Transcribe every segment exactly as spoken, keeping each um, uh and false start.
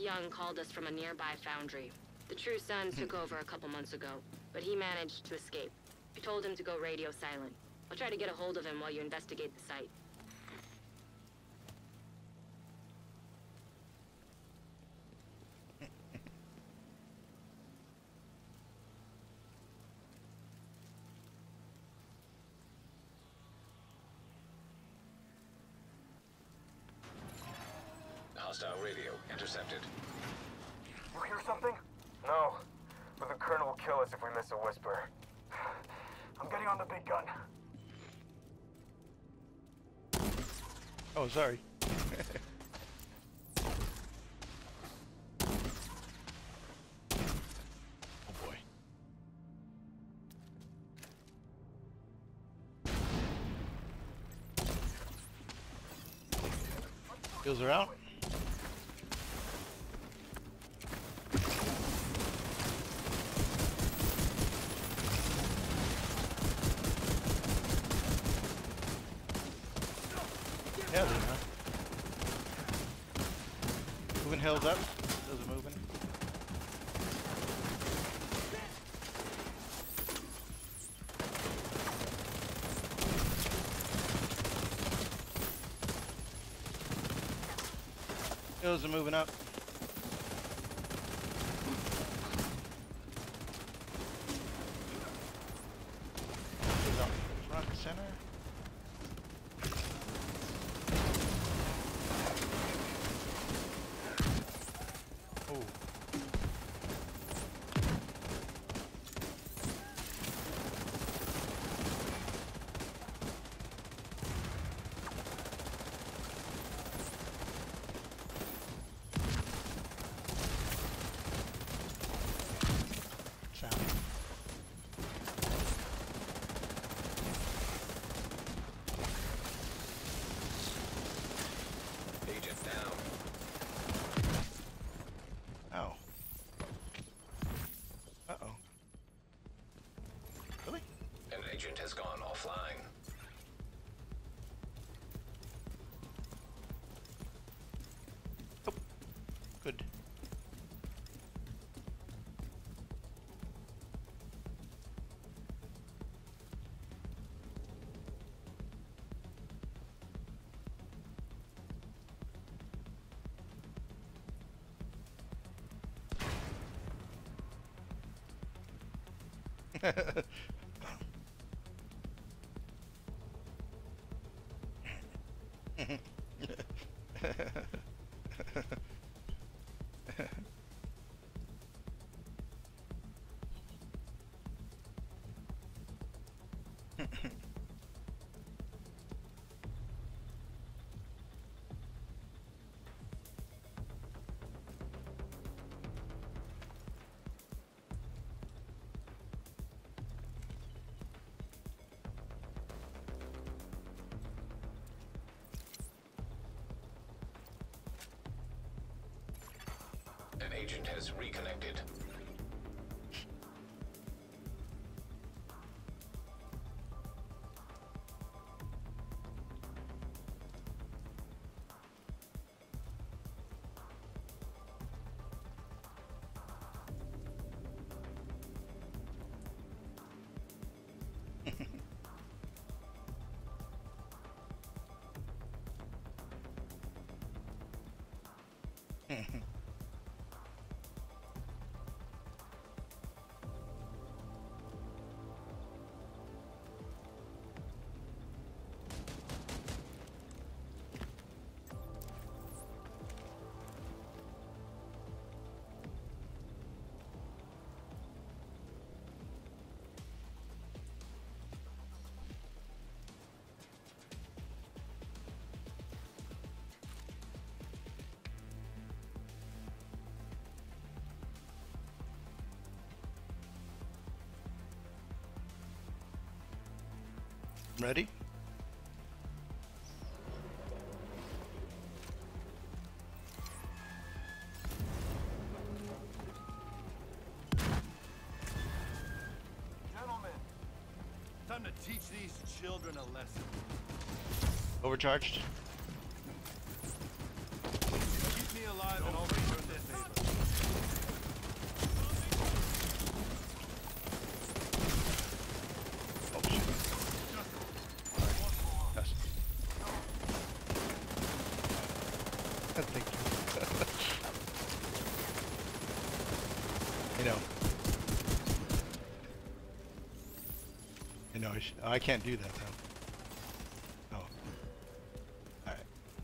Young called us from a nearby foundry. The True Sons took over a couple months ago, but he managed to escape. I told him to go radio silent. I'll try to get a hold of him while you investigate the site. Hostile radio intercepted. You hear something? No, but the Colonel will kill us if we miss a whisper. I'm getting on the big gun. Oh, sorry. Oh boy. Kills are out. Yeah, they're not. Moving hills up. Those are moving. Hills are moving up. Hills up front and center. Agent down. Oh. Uh-oh. Really? An agent has gone offline. Oh. Good. An agent has reconnected. Ready? Gentlemen, time to teach these children a lesson. Overcharged. Keep me alive and I'll return this aid. You know. You know, I, sh I can't do that though. Oh. Alright.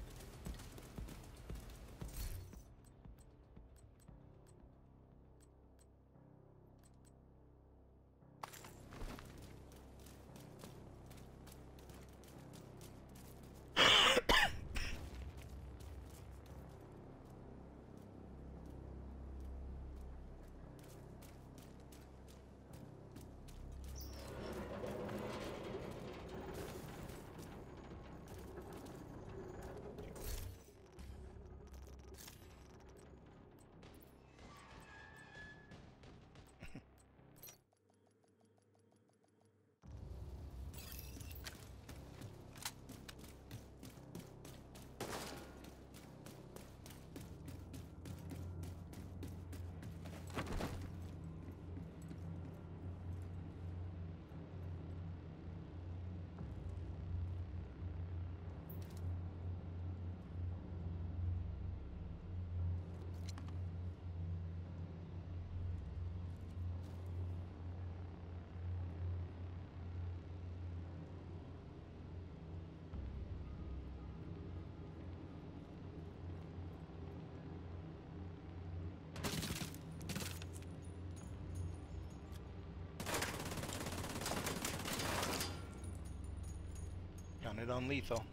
Counted on lethal.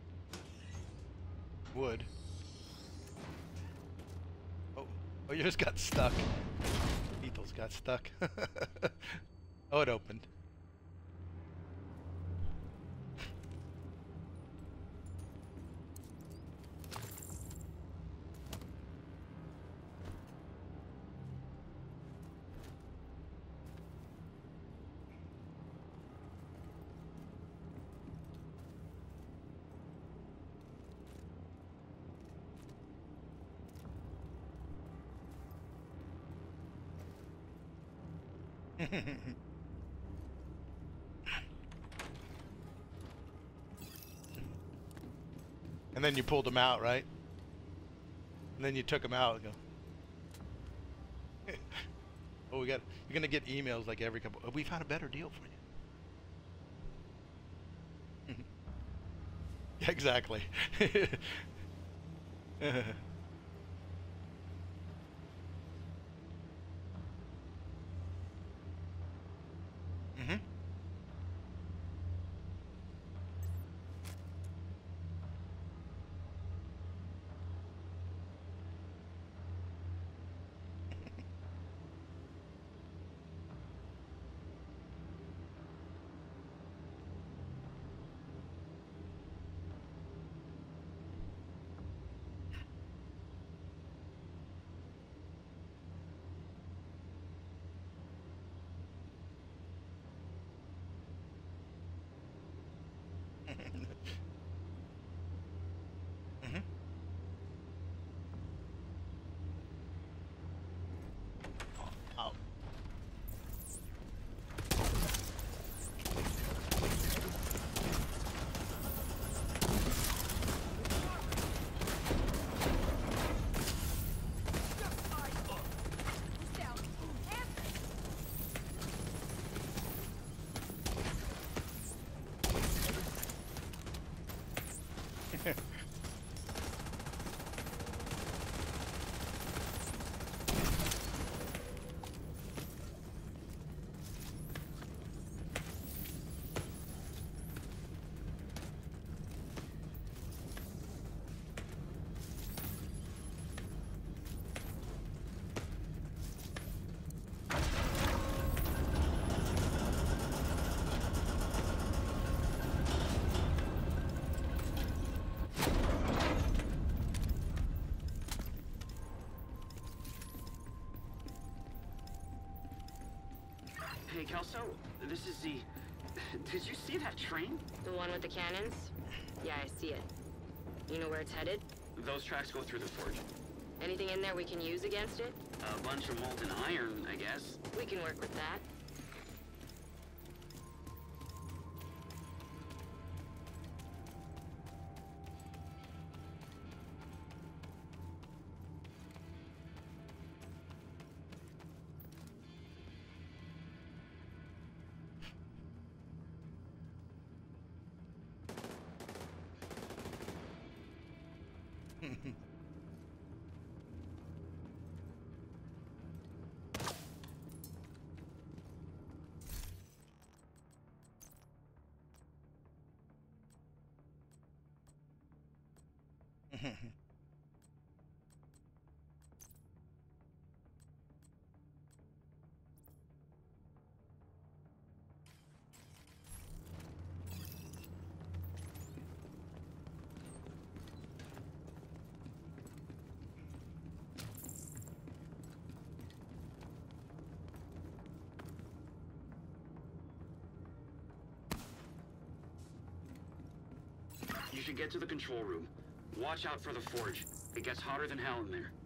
Wood. Oh, oh, yours got stuck. Lethal's got stuck. Oh, it opened. And then you pulled them out, right? And then you took them out and go. Oh, we got. You're gonna get emails like every couple. Oh, we found a better deal for you. Yeah, exactly. Mm-hmm. Mm-hmm. Oh. Hey, Kelso, this is the... Did you see that train? The one with the cannons? Yeah, I see it. You know where it's headed? Those tracks go through the forge. Anything in there we can use against it? A bunch of molten iron, I guess. We can work with that. You should get to the control room. Watch out for the forge. It gets hotter than hell in there.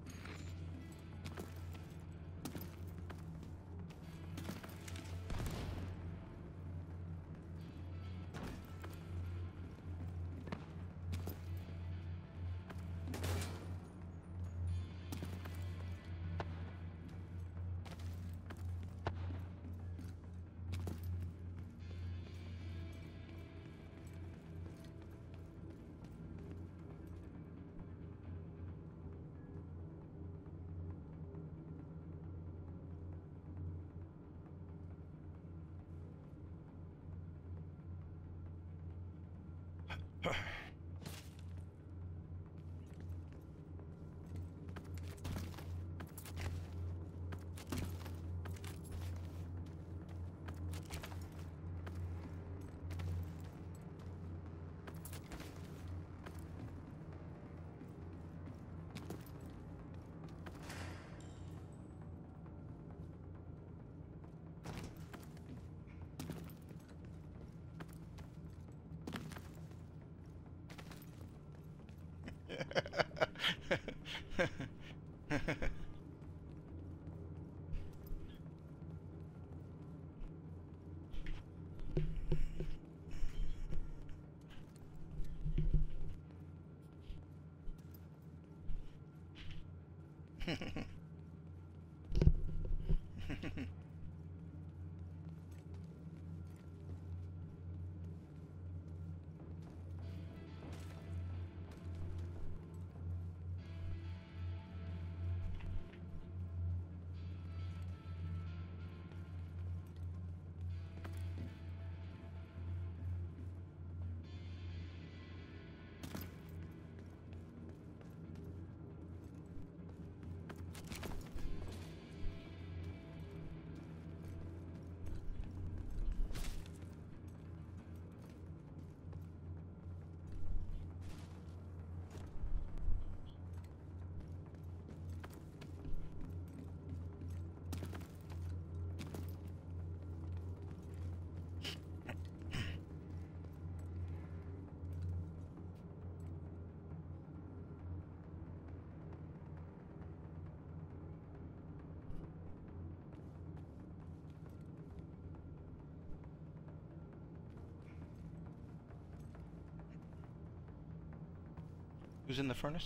Who's in the furnace?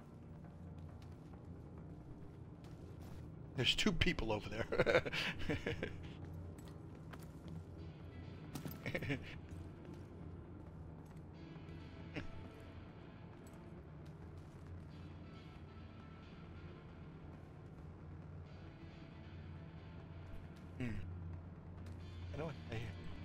There's two people over there. Hmm. I know what I hear.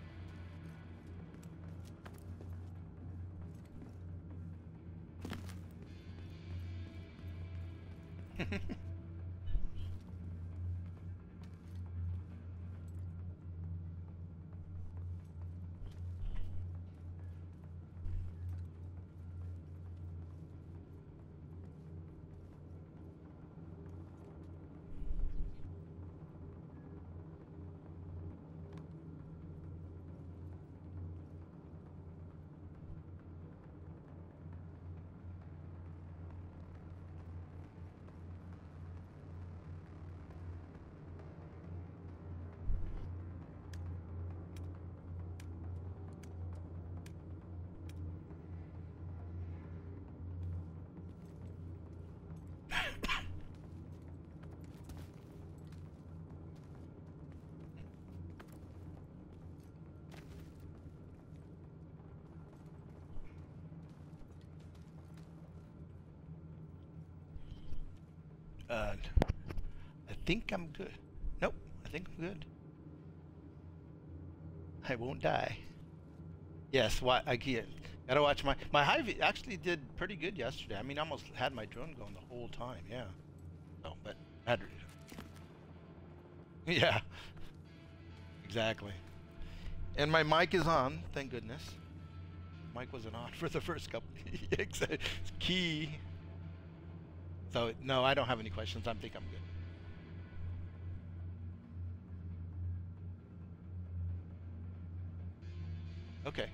Uh, I think I'm good. Nope, I think I'm good. I won't die. Yes, why I get Gotta watch my my Hive actually did pretty good yesterday. I mean, I almost had my drone going the whole time. Yeah. So, but I had to, yeah. Exactly. And my mic is on. Thank goodness. Mic wasn't on for the first couple. It's key. So no, I don't have any questions. I think I'm good. Okay.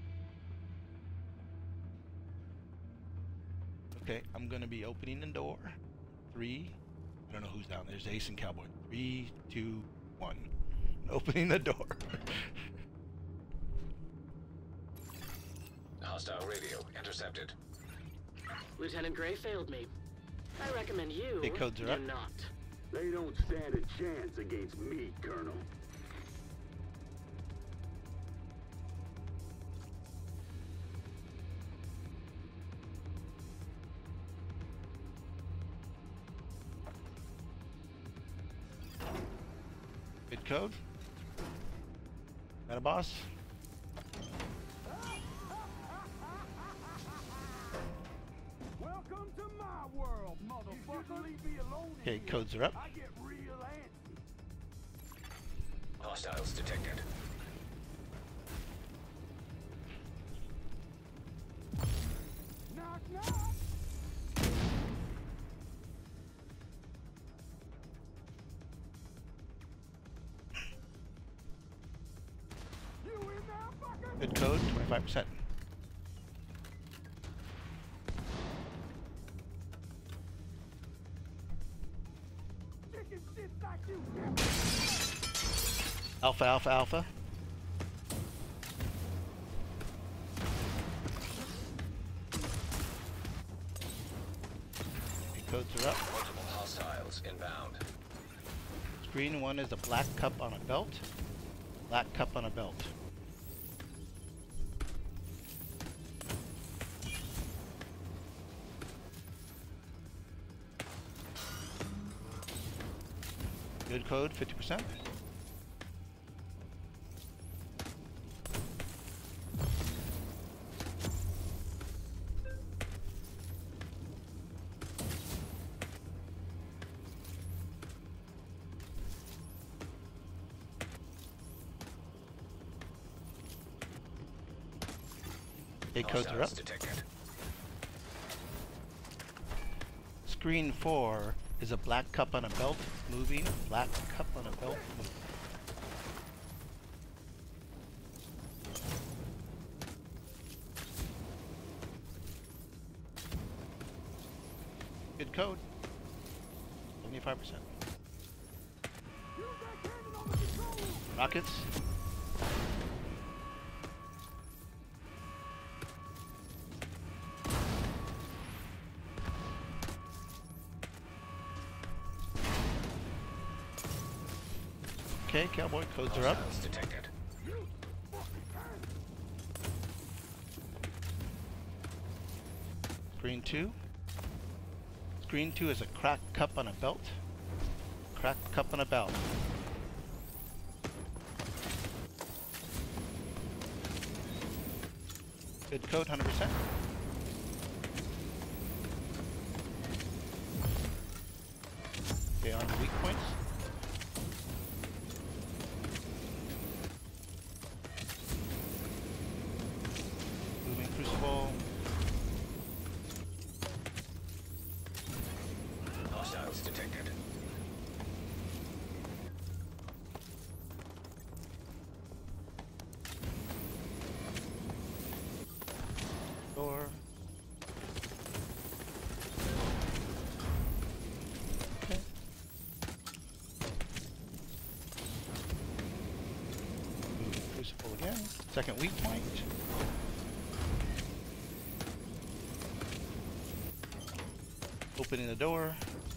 Okay, I'm gonna be opening the door. Three. I don't know who's down there. There's Ace and Cowboy. Three, two, one. Opening the door. Hostile radio intercepted. Lieutenant Gray failed me. I recommend you Okay, codes are do up. not. They don't stand a chance against me, Colonel. Good code. Got a boss? Welcome to my world, motherfucker. Leave me alone. Okay, codes are up. I get real antsy. Hostiles detected. Knock, knock. You in there, fucker? Good code, twenty-five percent. Chicken shit like you. Alpha, alpha, alpha. Okay, codes are up. Multiple hostiles inbound. Screen one is a black cup on a belt. Black cup on a belt. Good code, fifty percent. Okay, codes are up. Hostiles detected. Screen four is a black cup on a belt moving. Black cup on a belt moving. Good code. seventy-five percent. Rockets. Okay, Cowboy, codes are up. Hostiles detected. Screen two. Screen two is a cracked cup on a belt. Cracked cup on a belt. Good code, one hundred percent. Okay, on the weak points. Moving crucible. Hostiles detected. Door. Okay. Moving crucible again. Second weak point. Opening the door.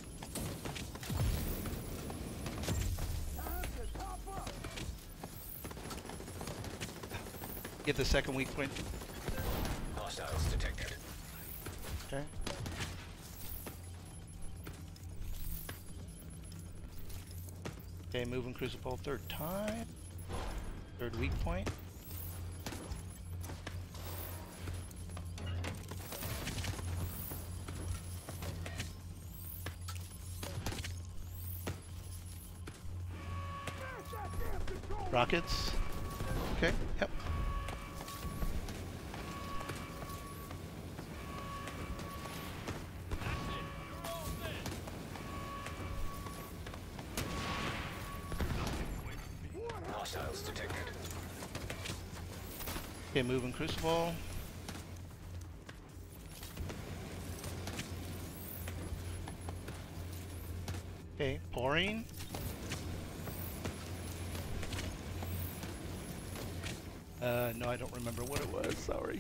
Get the second weak point. Hostiles detected. Okay. Okay, moving crucible third time. Third weak point. Rockets. Okay, yep. Hostiles detected. Okay, moving Crucible. Okay, pouring. Uh, no, I don't remember what it was, sorry.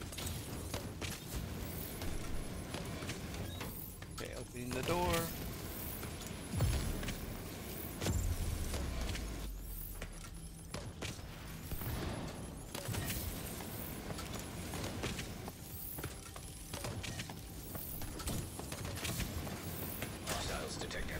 Okay, opening the door. Hostiles detected.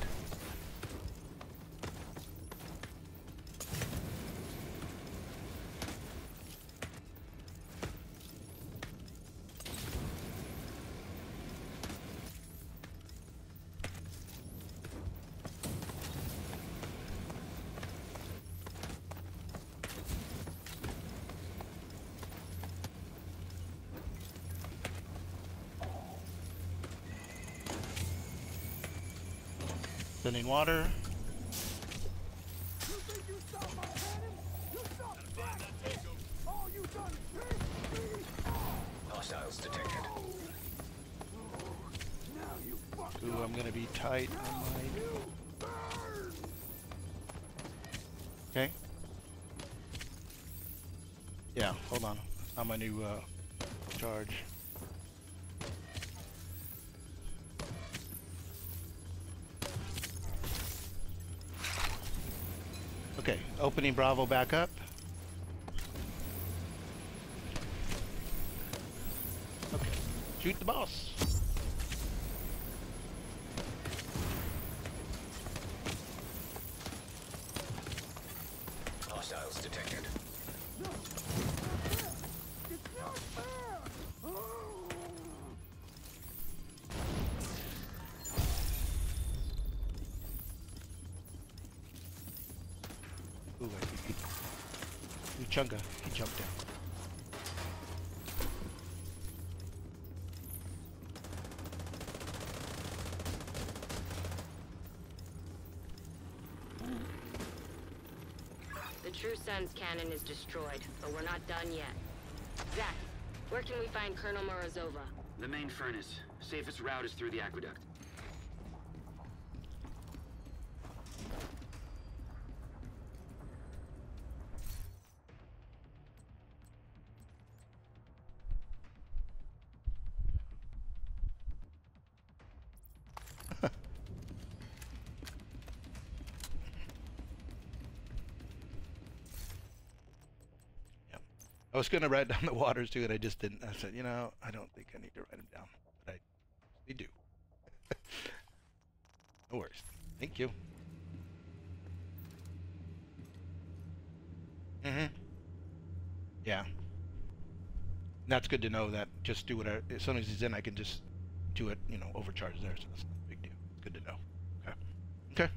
Sending water. Hostiles detected. Ooh, I'm gonna be tight on my... Okay. Yeah, hold on. On my new uh, charge. Okay, opening Bravo back up. Okay, shoot the boss. Hostiles detected. Ooh, I think he... Ooh, Chunga, he jumped down. The True Sun's cannon is destroyed, but we're not done yet. Zach, where can we find Colonel Morozova? The main furnace. Safest route is through the aqueduct. I was going to write down the waters too, and I just didn't. I said, you know, I don't think I need to write them down, but I, we do. No worries. Thank you. Mm-hmm. Yeah. And that's good to know that just do whatever. As soon as he's in, I can just do it, you know, overcharge there, so that's not a big deal. Good to know. Okay. Okay.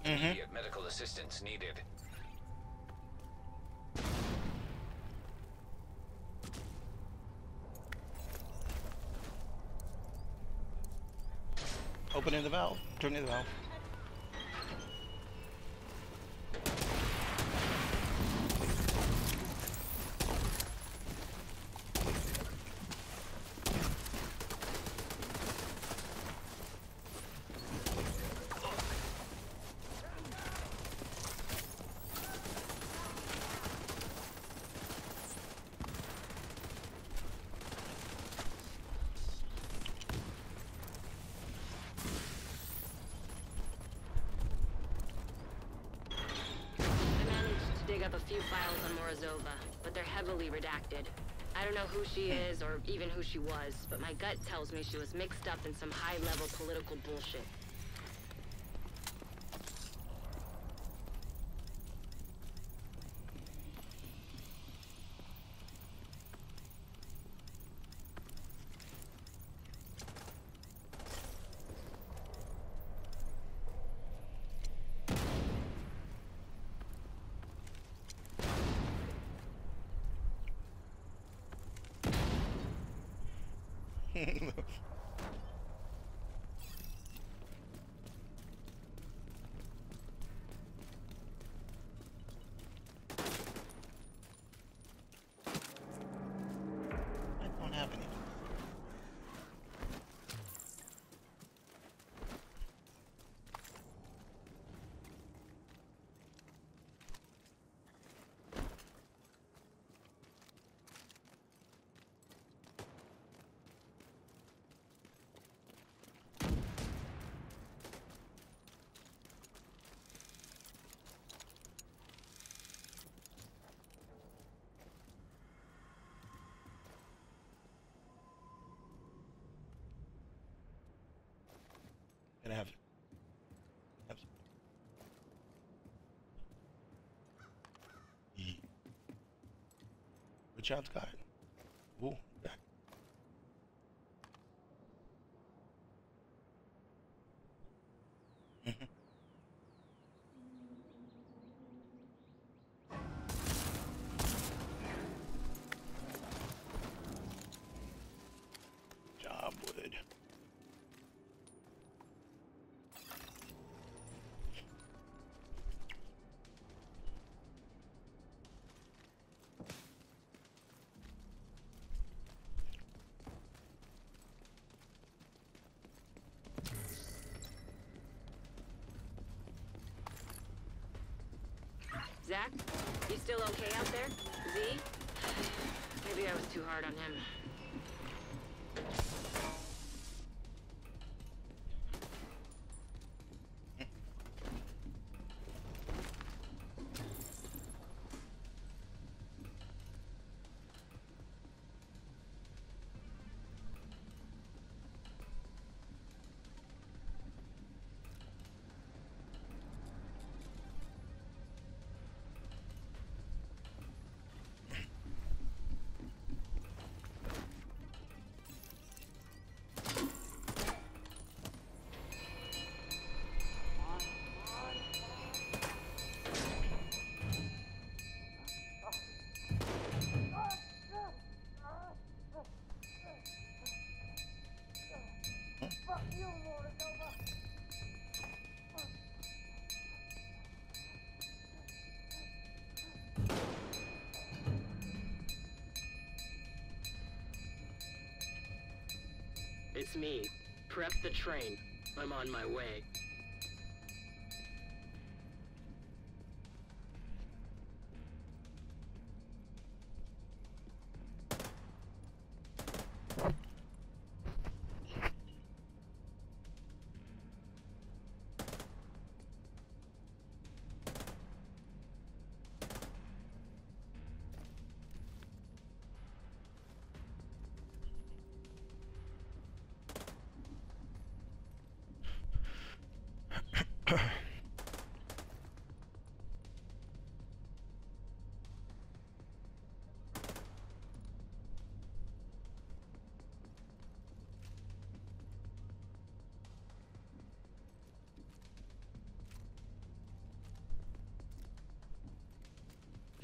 Mm-hmm. Immediate medical assistance needed. Opening the valve. Turning the valve. Up a few files on Morozova, but they're heavily redacted. I don't know who she is or even who she was, but my gut tells me she was mixed up in some high-level political bullshit. I don't have any. Gonna have. have Ye- Good job, Scott. Ooh, yeah. Mhm. Job, Wood. Zach, you still okay out there? Z? Maybe I was too hard on him. It's me. Prep the train. I'm on my way.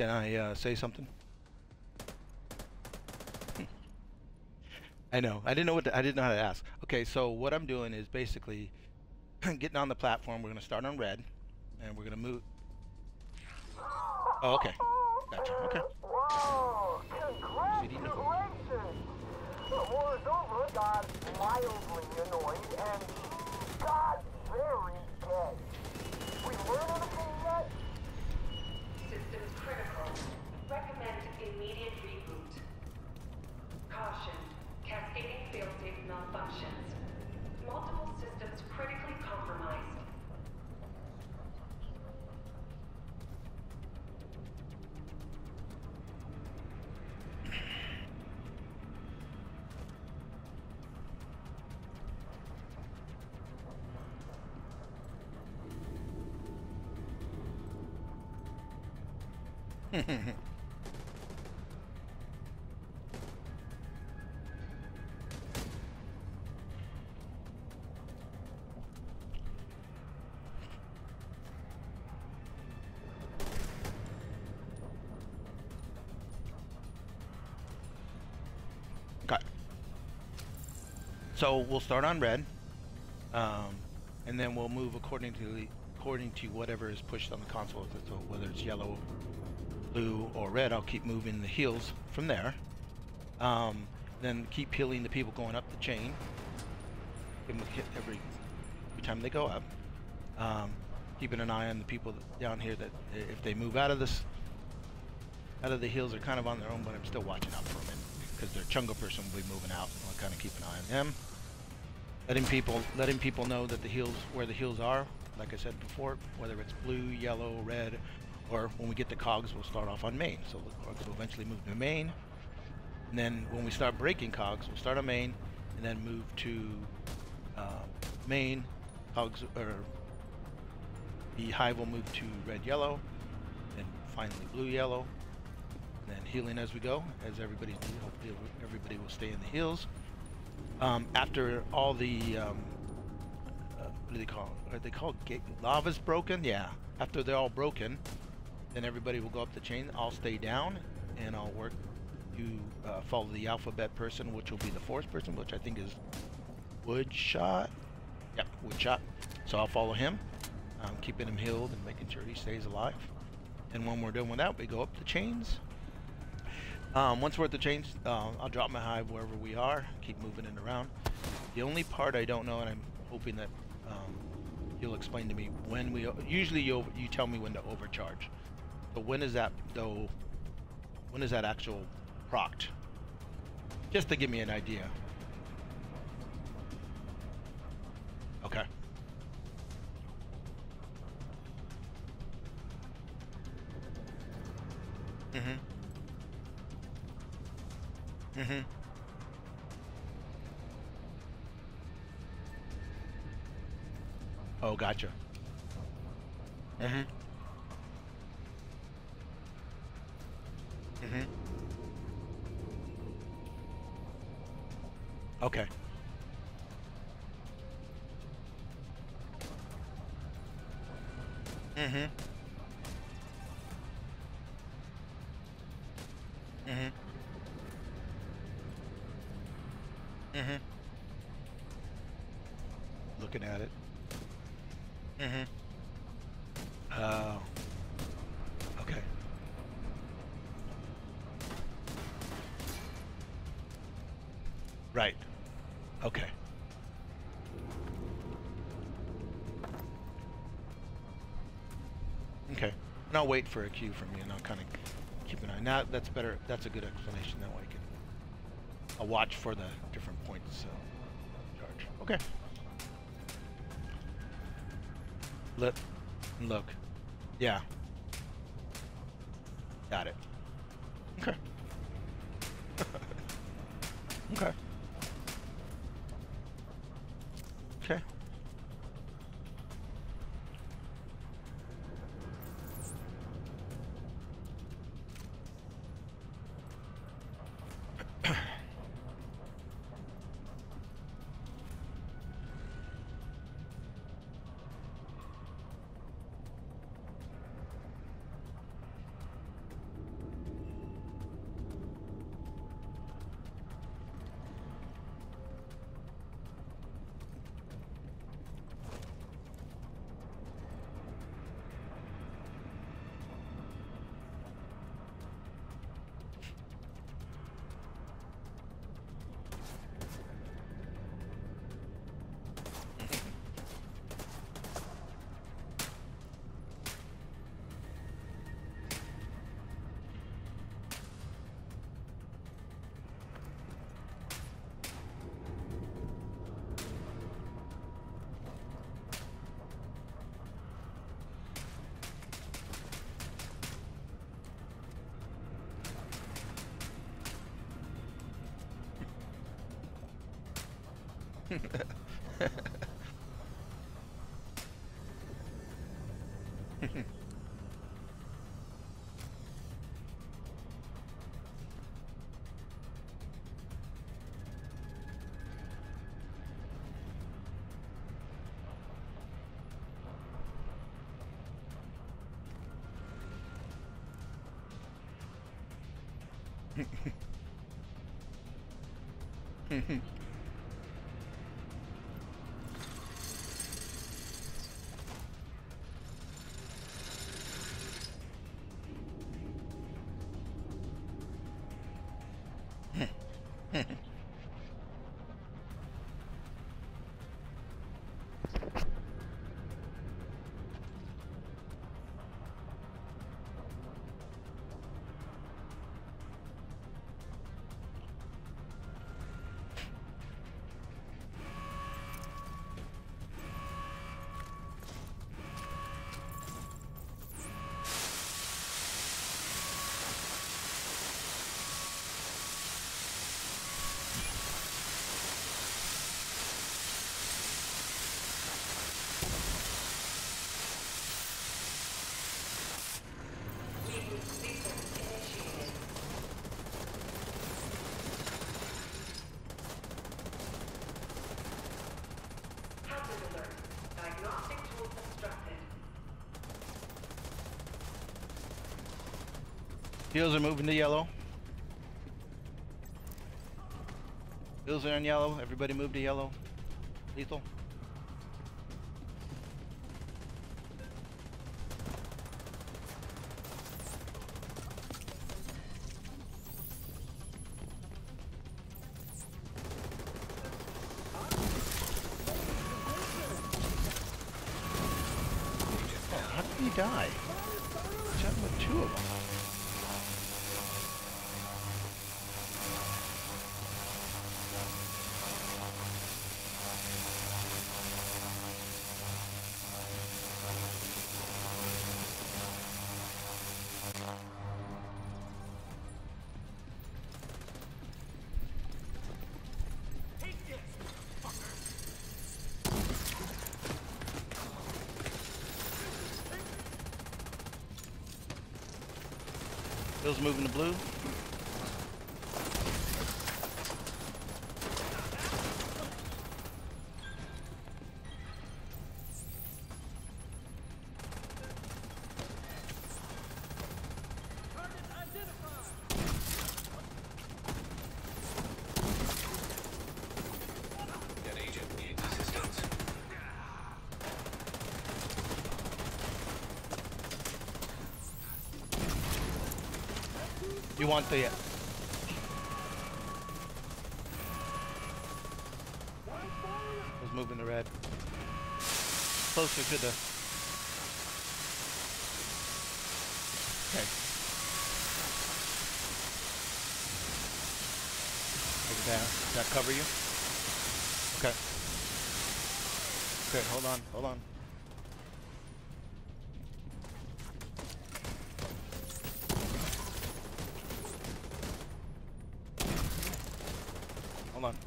Can I uh, say something? I know. I didn't know what to, I didn't know how to ask. Okay, so what I'm doing is basically getting on the platform. We're gonna start on red, and we're gonna move. Oh, okay. Gotcha. Okay. Whoa! Congratulations! Morozova got mildly annoyed and got very dead. We learn anything yet? Systems critical. Recommend immediate reboot. Caution. Cascading failsafe malfunctions. Multiple systems critically compromised. Okay. So we'll start on red, um, and then we'll move according to the, according to whatever is pushed on the console. So whether it's yellow, blue, or red, I'll keep moving the heals from there. Um, then keep healing the people going up the chain. Give them a hit every every time they go up. Um, keeping an eye on the people down here that if they move out of this, out of the heals, are kind of on their own. But I'm still watching out for them because their Chunga person will be moving out. I'll kind of keep an eye on them. Letting people, letting people know that the heals, where the heals are. Like I said before, whether it's blue, yellow, red, or when we get to cogs, we'll start off on main. So the cogs will eventually move to main. And then when we start breaking cogs, we'll start on main, and then move to uh, main. Cogs, or the hive will move to red, yellow, and finally blue, yellow. And then healing as we go, as everybody's hopefully everybody will stay in the heals. Um, after all the um, uh, what do they call it? Are they called gate? Lava's broken? Yeah. After they're all broken, then everybody will go up the chain. I'll stay down, and I'll work to uh, follow the alphabet person, which will be the fourth person, which I think is Woodshot. Yep, Woodshot. So I'll follow him, um, keeping him healed and making sure he stays alive. And when we're done with that, we go up the chains. Um, once we're at the chains, uh, I'll drop my hive wherever we are, keep moving it around. The only part I don't know, and I'm hoping that um, you'll explain to me when we, usually you you tell me when to overcharge. But when is that though, when is that actual procced? Just to give me an idea. Okay. Mm-hmm. Mm-hmm. Oh, gotcha. Mm-hmm. Mm-hmm. Okay. Mm-hmm. Mm-hmm. Mm-hmm. Looking at it. Mm-hmm. Oh. Okay. Right. Okay. Okay. And I'll wait for a cue from you, and I'll kind of keep an eye. Now that's better. That's a good explanation. That way I can. I'll watch for the different points. So charge. Okay. Let look. Yeah. Got it. Okay. Okay. Okay. Fields are moving to yellow. Fields are on yellow. Everybody move to yellow. Lethal. Oh, how did he die? Shot with two of them. Bill's moving to blue. That agent needs assistance. You want the... Who's moving to red? Closer to the... Okay. Take it down. Does that cover you? Okay. Okay, hold on, hold on. Hold on.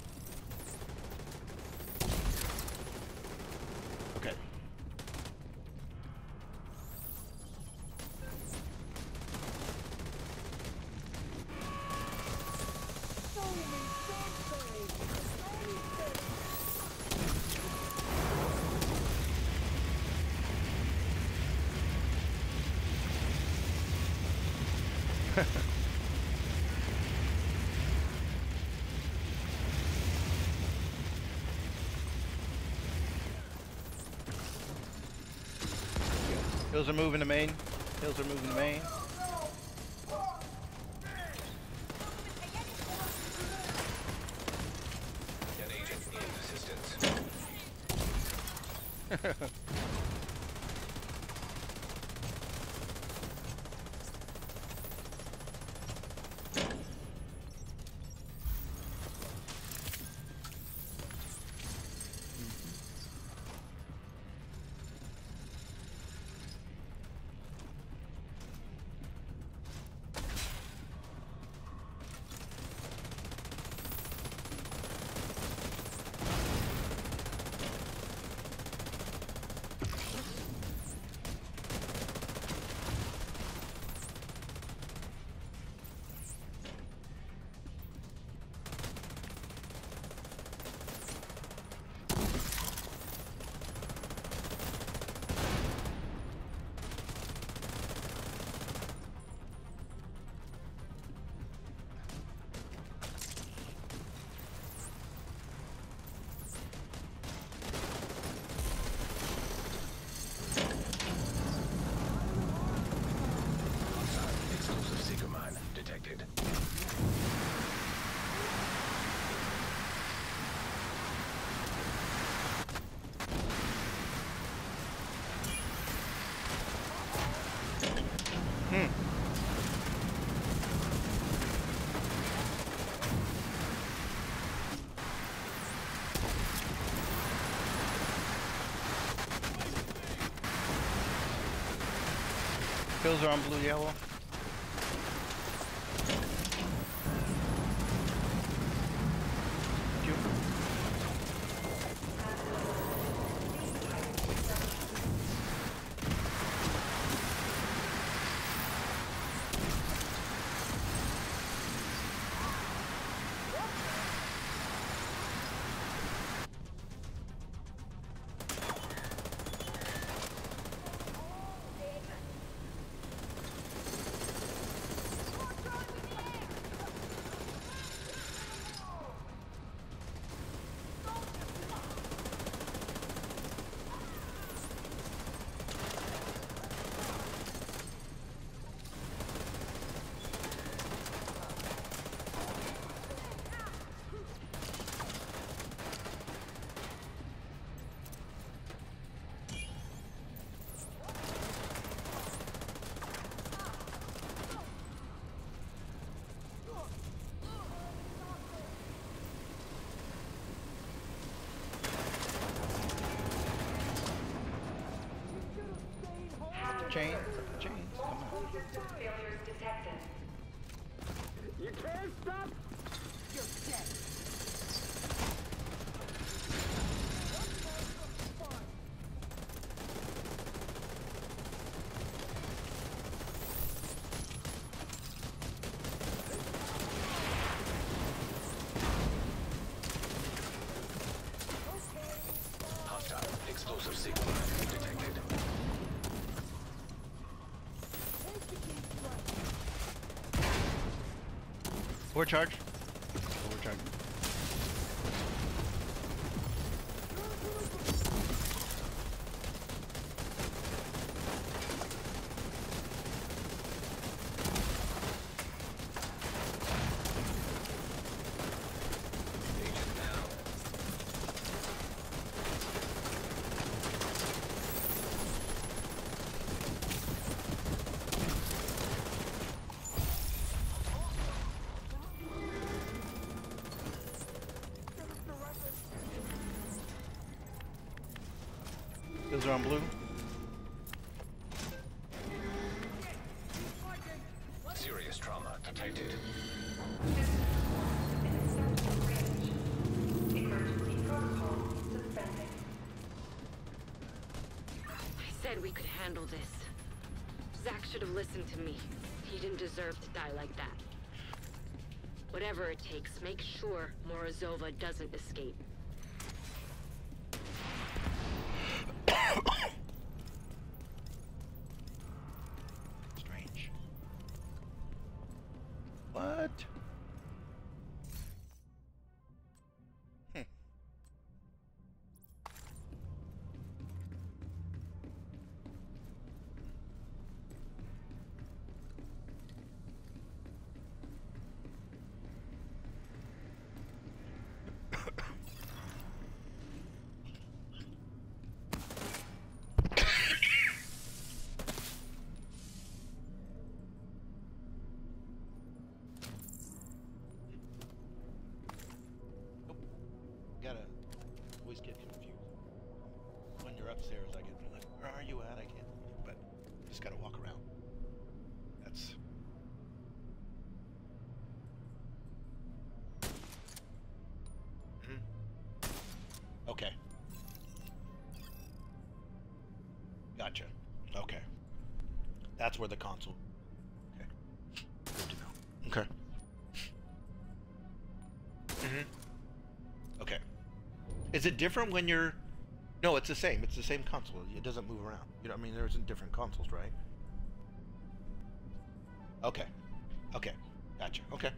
Okay. Hills are moving to main. Hills are moving to main. That agent needs assistance. Pills are on blue, yellow. Thank you. Chains, chains, come on. Multiple system failures detected. You can't stop. Hostile explosive signal detected. Overcharge. Overcharge. Agent now. Those are on blue. Serious trauma detected. Unacceptable range. Emergency protocol suspended. I said we could handle this. Zach should have listened to me. He didn't deserve to die like that. Whatever it takes, make sure Morozova doesn't escape. Strange. What? Hmm. Gotta always get confused. When you're upstairs, I get like, where are you at? I can't, but just gotta walk around. That's. Mhm. Okay. Gotcha. Okay. That's where the console. Okay. Good to know. Okay. Mm-hmm. Okay. Is it different when you're... No, it's the same. It's the same console. It doesn't move around. You know, I mean, there's different consoles, right? Okay. Okay. Gotcha. Okay.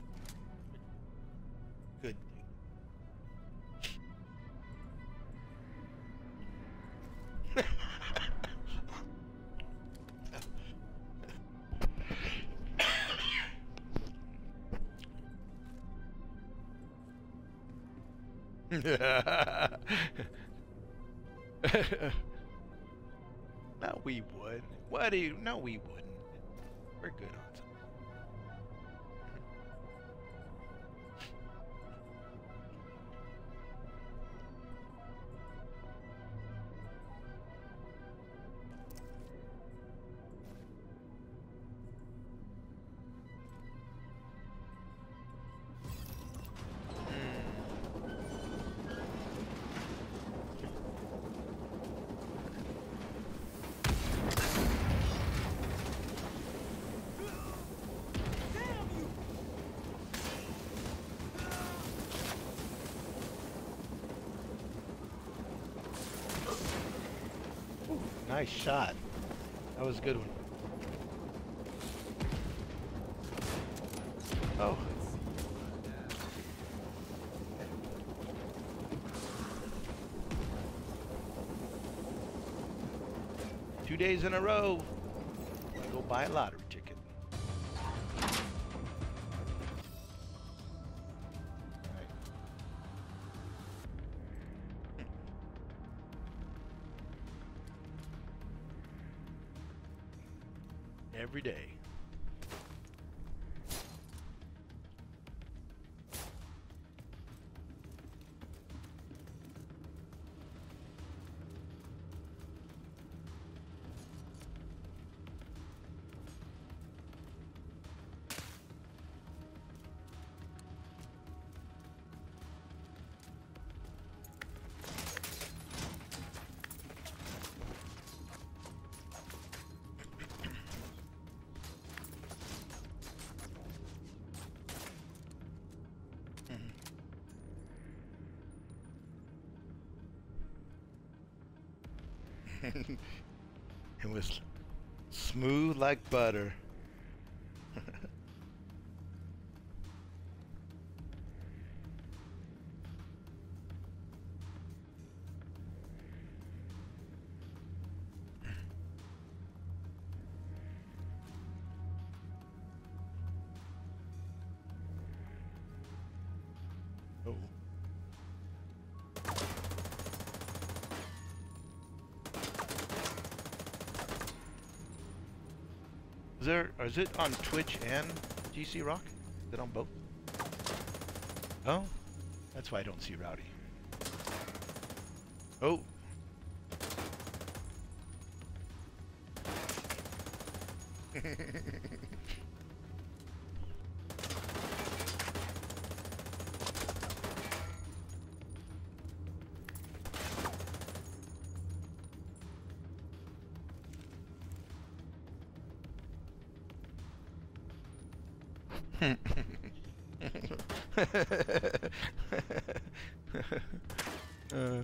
Good. No, we would. What do you? No, we wouldn't. We're good on some. Nice shot. That was a good one. Oh. Two days in a row. I'm gonna go buy a lottery ticket. Right. Every day. It was smooth like butter. Oh. Is there, or is it on Twitch and G C Rock? Is it on both? Oh, that's why I don't see Rowdy. Oh. uh.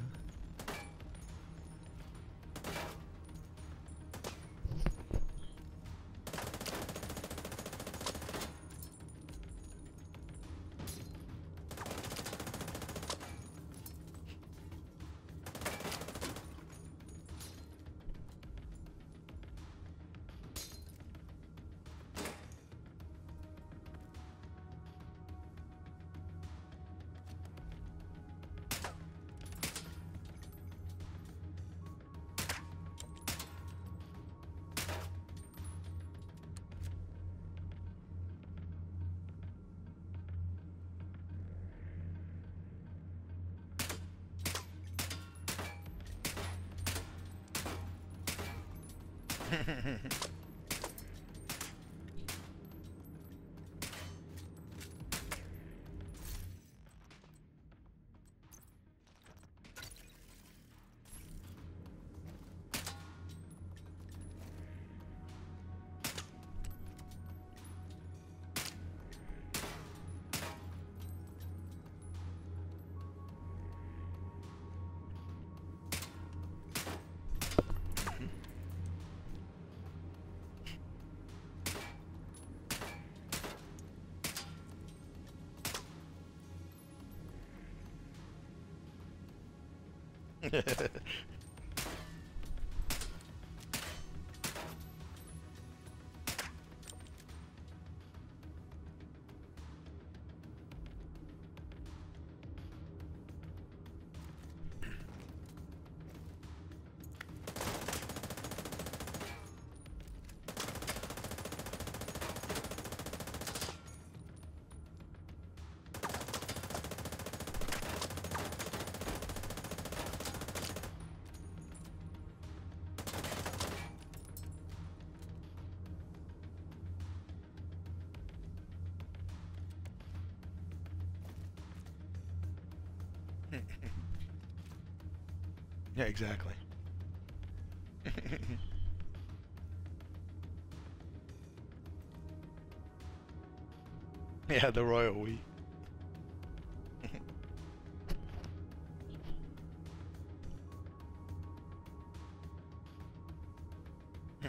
Yeah, exactly. Yeah, the royal we.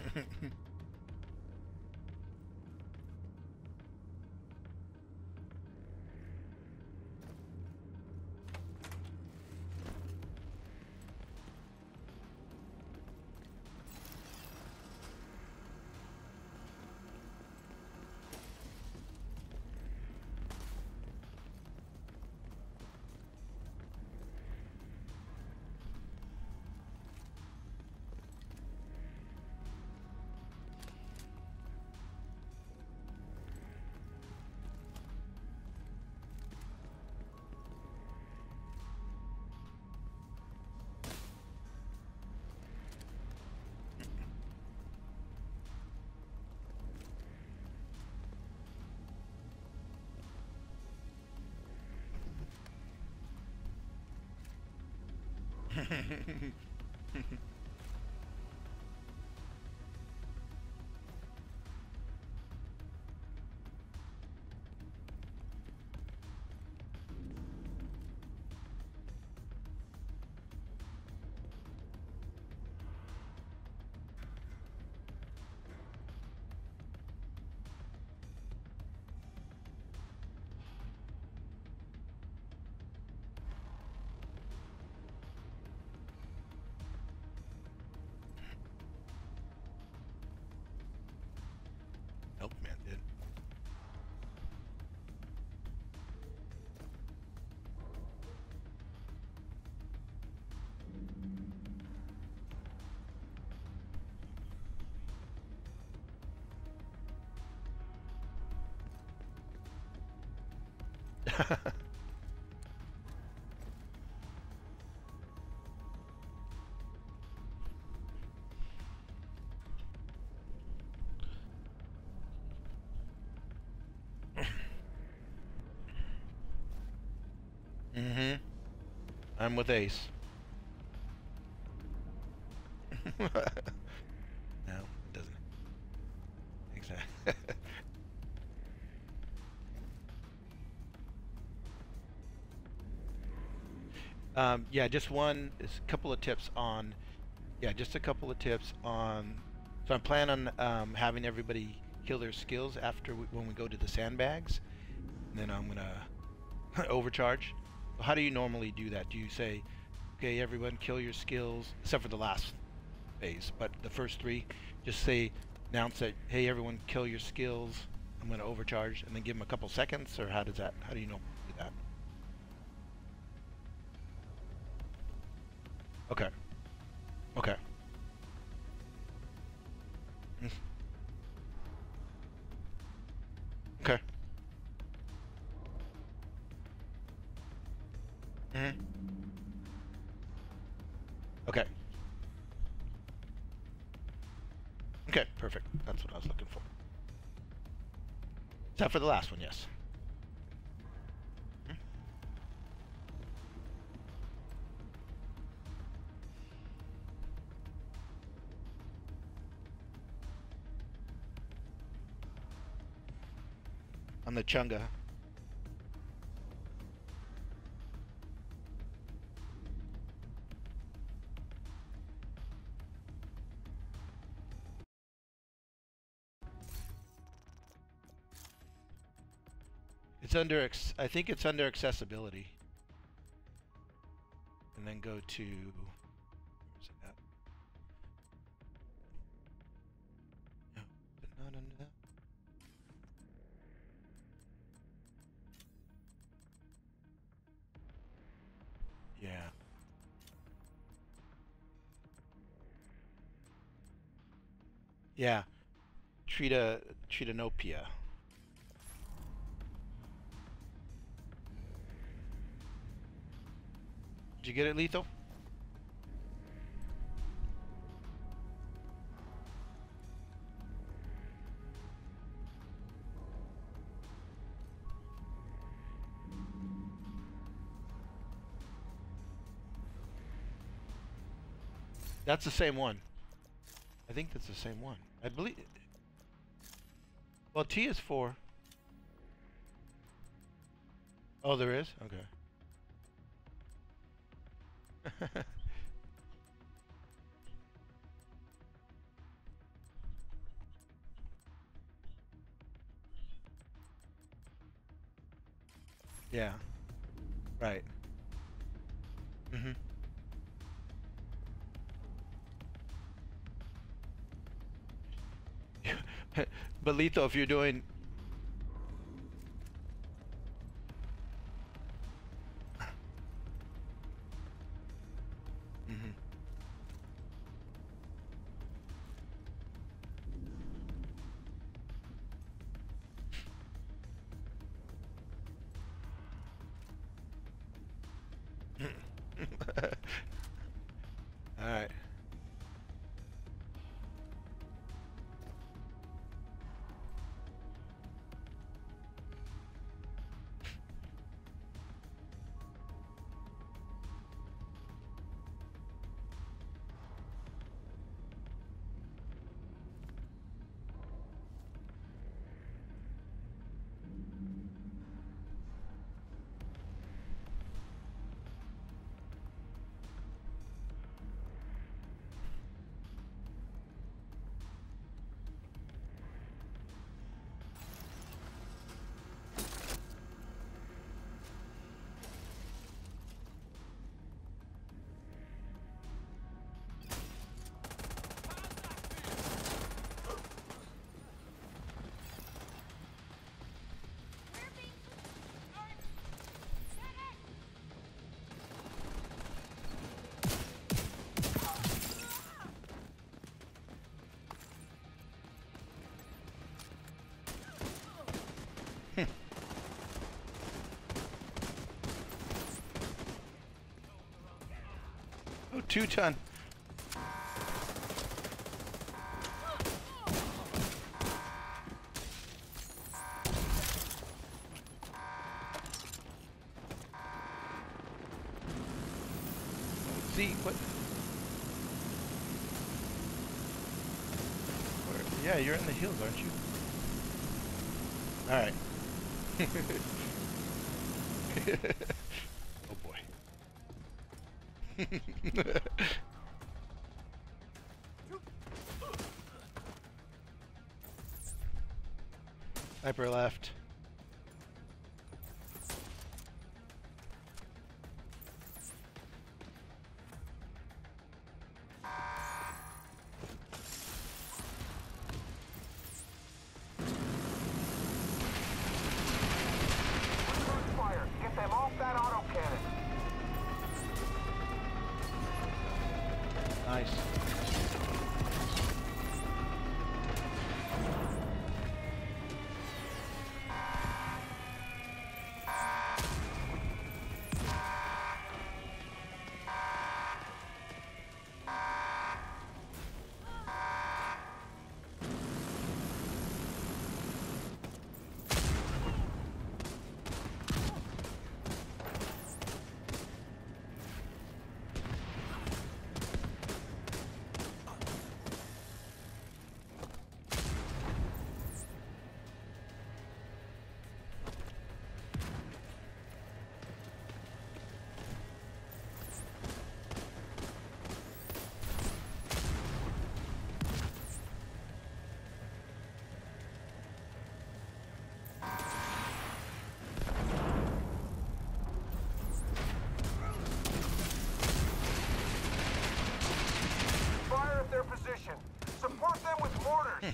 Milkman did. Mm-hmm. I'm with Ace. No, it doesn't. Exactly. um, yeah, just one, a couple of tips on, yeah, just a couple of tips on, so I'm planning on um, having everybody kill their skills after we, when we go to the sandbags, and then I'm gonna overcharge. How do you normally do that? Do you say, okay, everyone kill your skills, except for the last phase, but the first three, just say, announce that, hey, everyone kill your skills, I'm going to overcharge, and then give them a couple seconds, or how does that, how do you normally do that? Okay. Okay. Mm. Okay. Mm-hmm. Okay. Okay, perfect. That's what I was looking for. Except for the last one, yes. Hmm? On the Chunga. It's under, ex I think it's under accessibility. And then go to, where's it at? No, but not under that. Yeah. Yeah. Trita, Tritanopia. Did you get it, Lethal? That's the same one. I think that's the same one. I believe. Well, T is four. Oh, there is? Okay. Yeah. Right. Mm-hmm. But Lito, if you're doing mm-hmm. All right. Oh, two ton. See what? Where, yeah, you're in the hills, aren't you? All right. Oh boy. Sniper left. Fire! Get them off that autocannon! Nice. Fire at their position! Support them with mortars!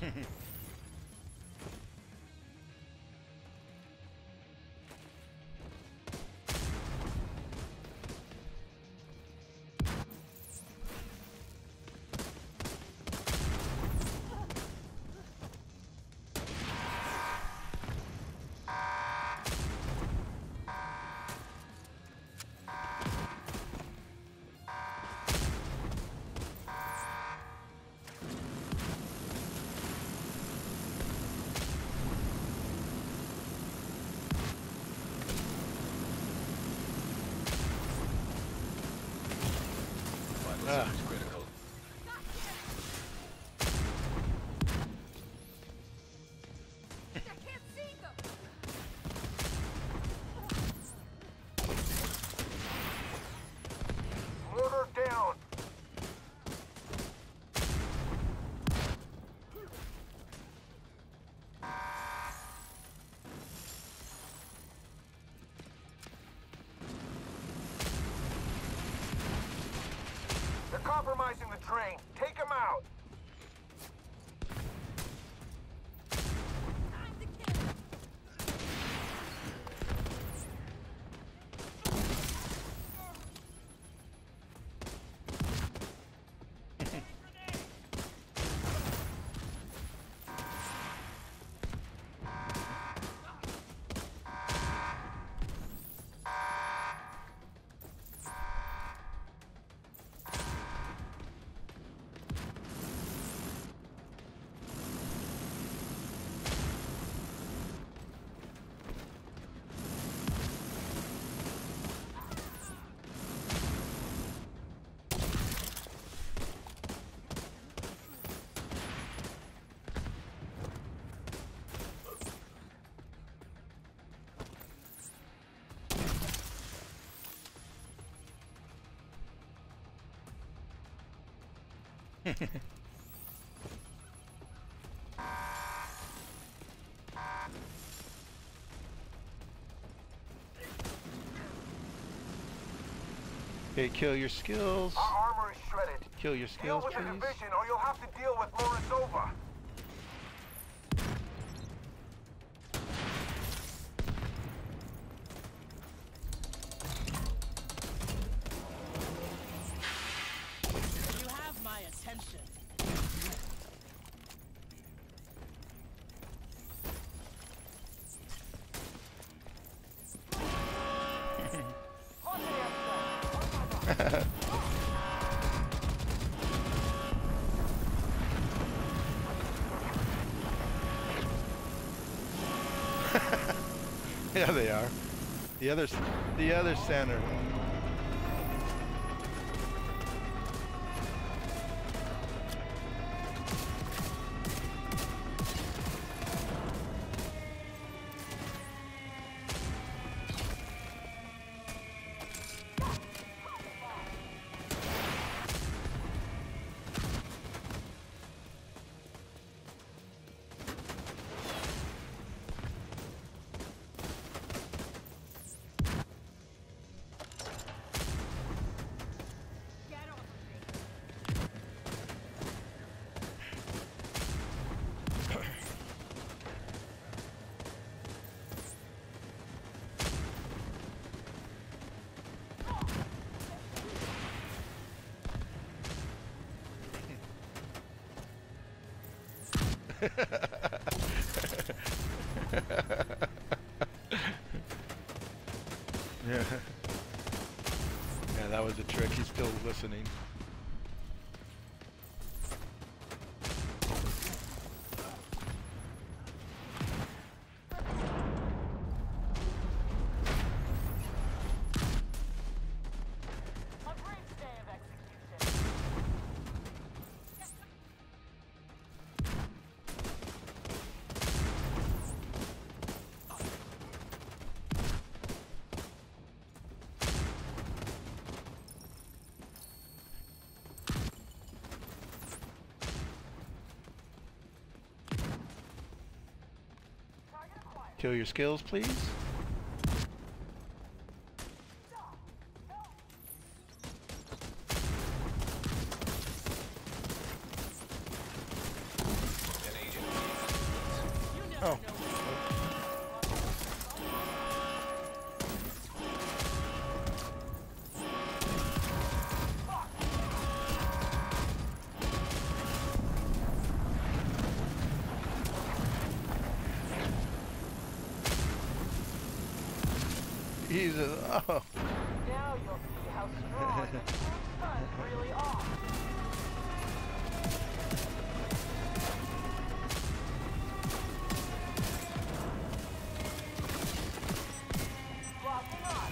compromising the train. Take him out. Okay, kill your skills. Our armor is shredded. Kill your Deal skills, with the please. division, or you'll have to deal with Morozova. You have my attention. Yeah, they are. The other, the other center. Yeah. Yeah, that was a trick. He's still listening. Kill your skills, please. Oh. He's a, oh. Now you'll see how strong the sons really are. Locking on.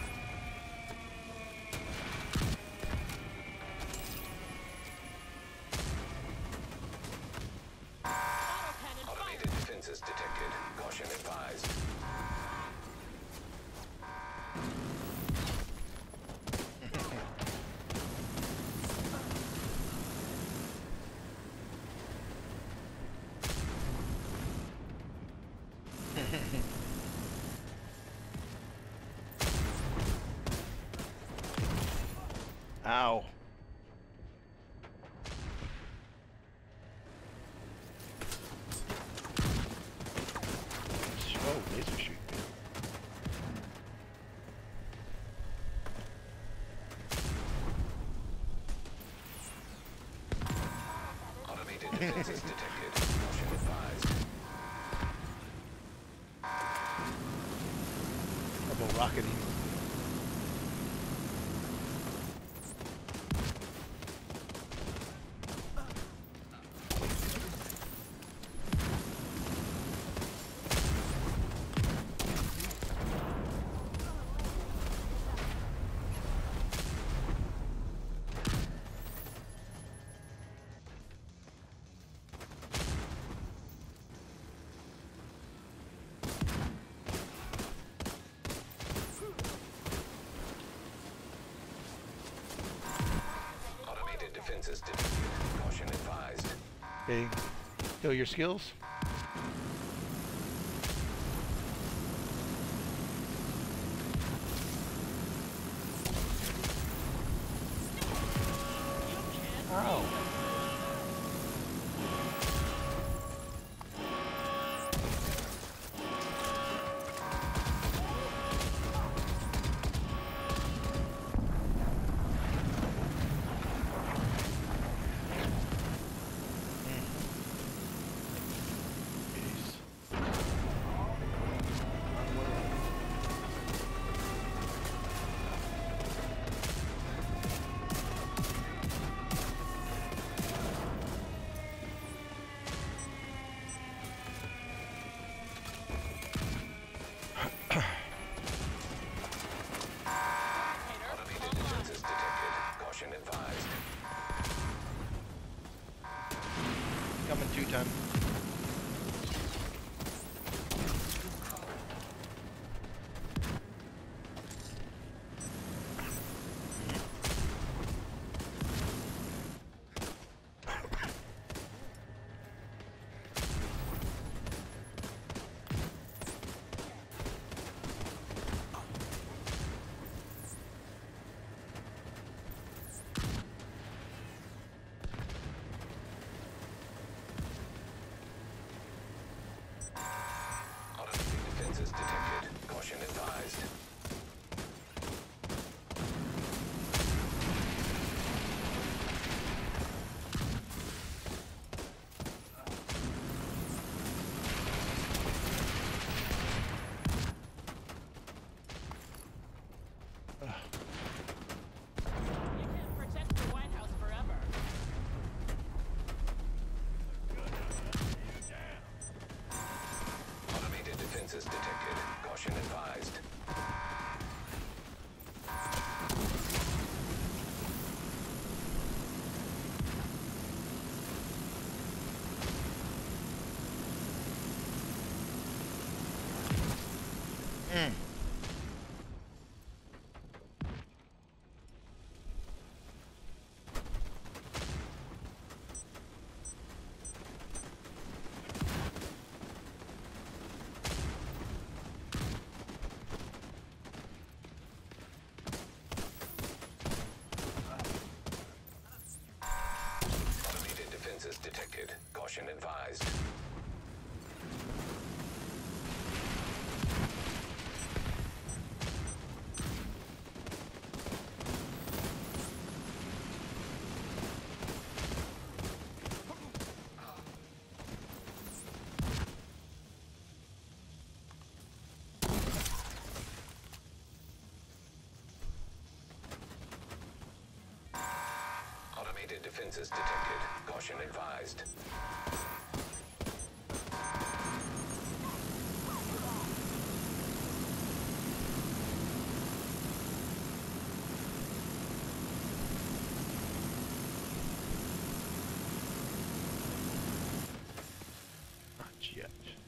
Automated defenses detected. Caution advised. Ow. defenses detected. Caution advised. About rocketing. Automated defenses detected. Caution advised. Okay. Show your skills. Ow. Automated defenses detected. Caution advised. Coming two ton. Automated defenses detected. Caution advised. You can't protect the White House forever. Automated defenses detected. Caution advised. Mm. Automated defenses detected. Caution advised. Automated defenses detected. Caution advised. Not yet.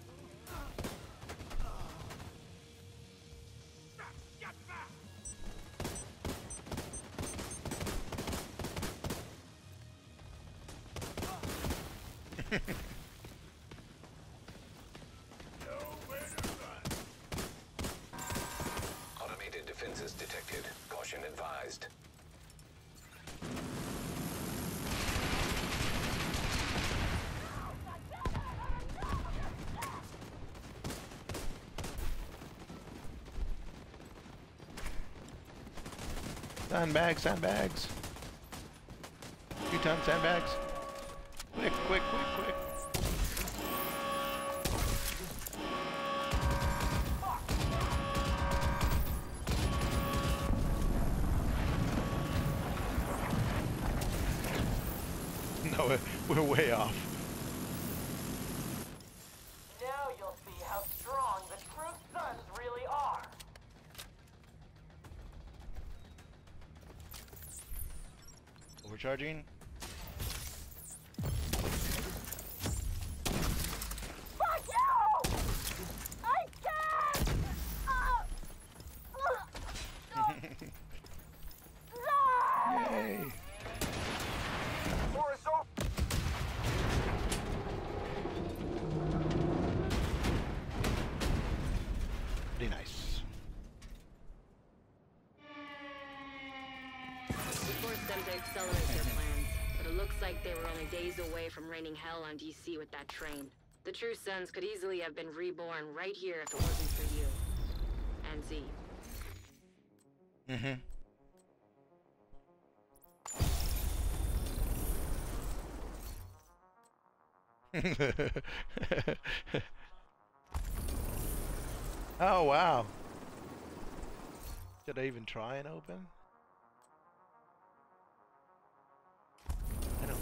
Automated defenses detected. Caution advised. Sandbags, sandbags. Two ton sandbags. Quick, quick, quick, quick. No, we're- we're way off. Now you'll see how strong the true Suns really are. Overcharging. Fuck you! I can't! Uh, uh, Yay! More Azov- Pretty nice. We forced them to accelerate their plans, but it looks like they were only days away from raining hell on D C with that train. The True Sons could easily have been reborn right here if it wasn't for you. And Z. Mm-hmm. Oh wow. Should I even try and open? I don't.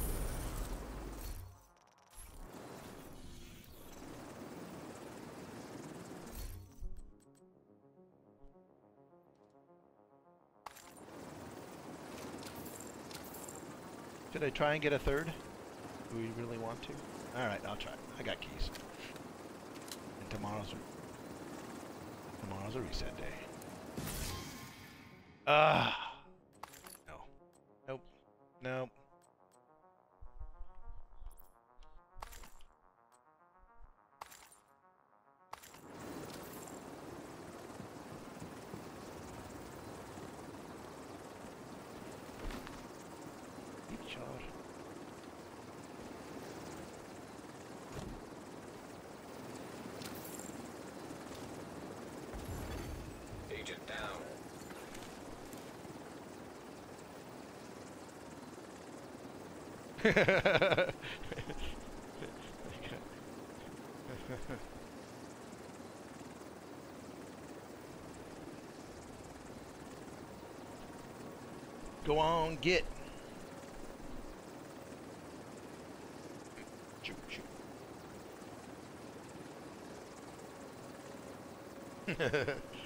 Should I try and get a third? Do we really want to? Alright, I'll try. I got keys. And tomorrow's tomorrow's a reset day. Ah. No. Nope. Nope. Deep charge. Agent down. Go on, get. Shoot, shoot.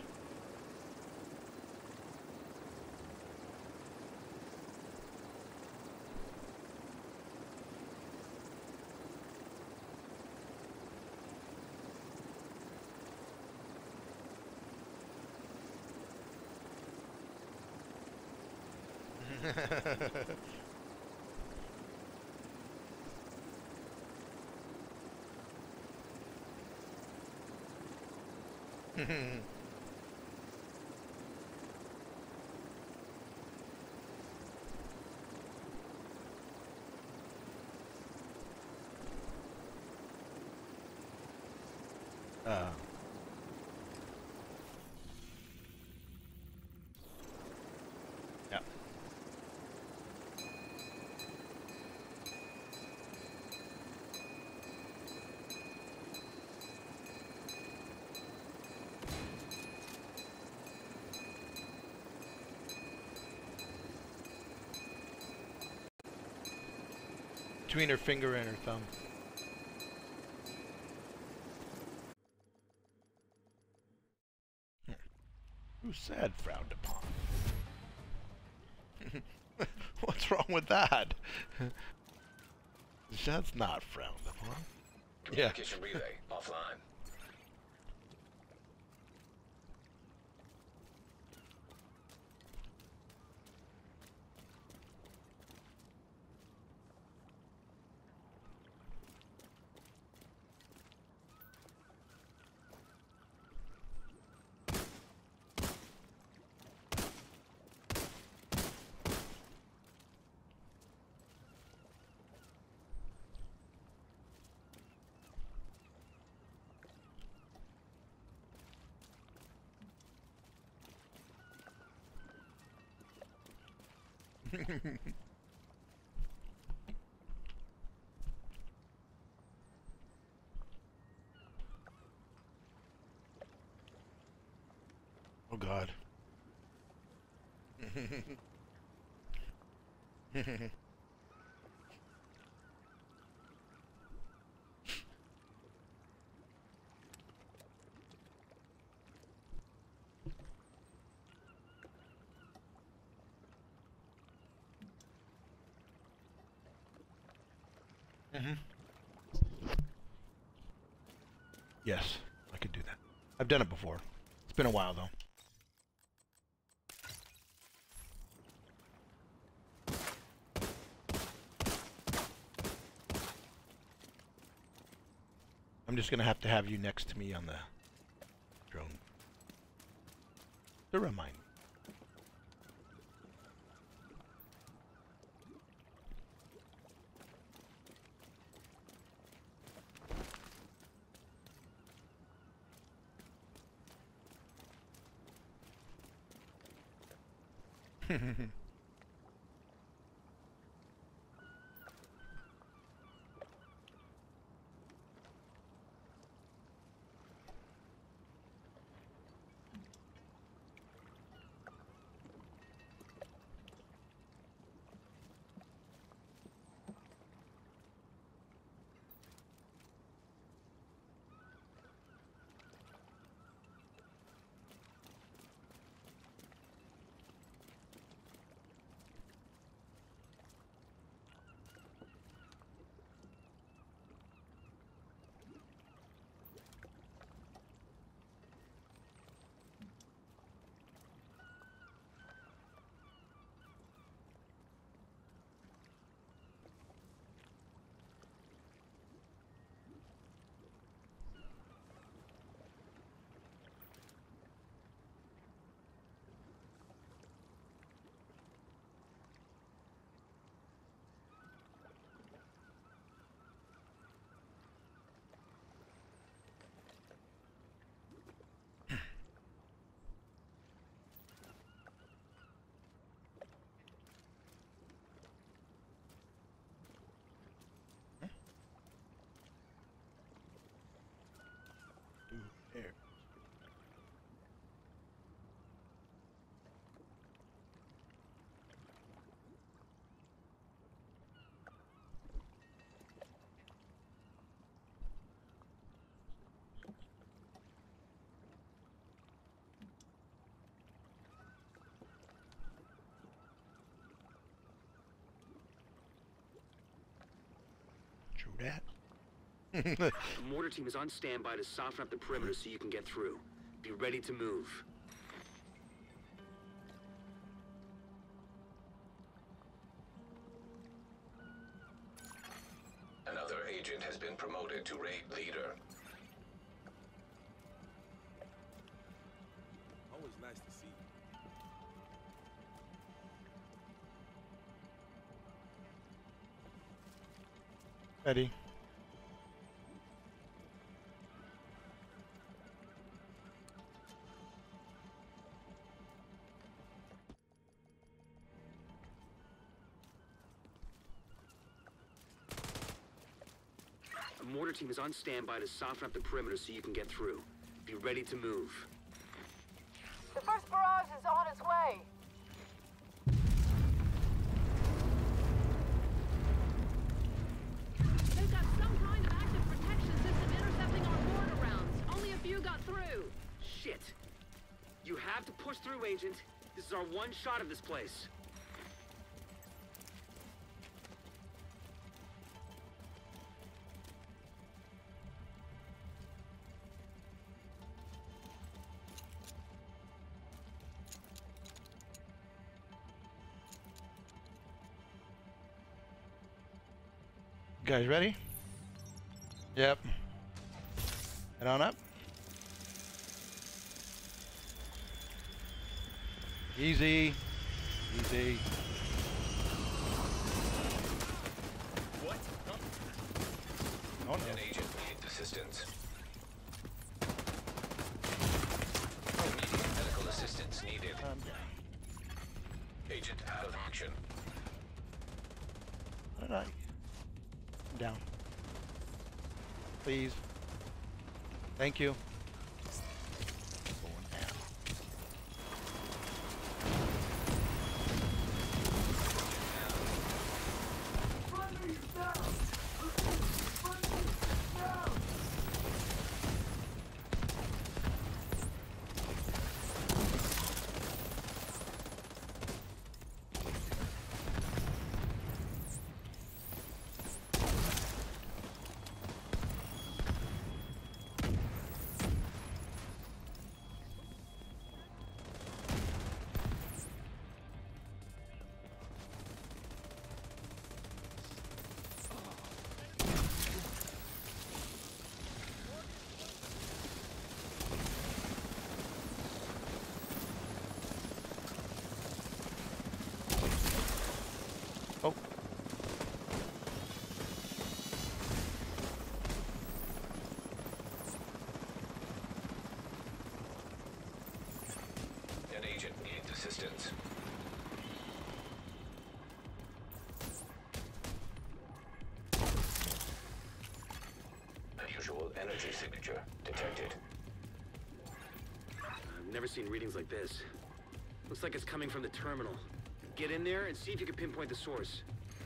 uh. Yeah. Between her finger and her thumb. Who said frowned upon? What's wrong with that? That's not frowned upon. Yeah. Communication relay offline. Oh God. Mm-hmm. Yes, I could do that. I've done it before. It's been a while though. I'm just gonna have to have you next to me on the drone to remind me. There. True that. The mortar team is on standby to soften up the perimeter so you can get through. Be ready to move. Another agent has been promoted to raid leader. Always nice to see you. Ready. The mortar team is on standby to soften up the perimeter so you can get through. Be ready to move. The first barrage is on its way. They've got some kind of active protection system intercepting our mortar rounds. Only a few got through. Shit. You have to push through, Agent. This is our one shot of this place. Guys ready? Yep. Head on up. Easy. Easy. What? Oh no. An agent needs assistance. Immediate medical assistance needed. Um, Agent out of action. All right. Down. Please. Thank you. Going down. energy signature detected. I've never seen readings like this. Looks like it's coming from the terminal. Get in there and see if you can pinpoint the source.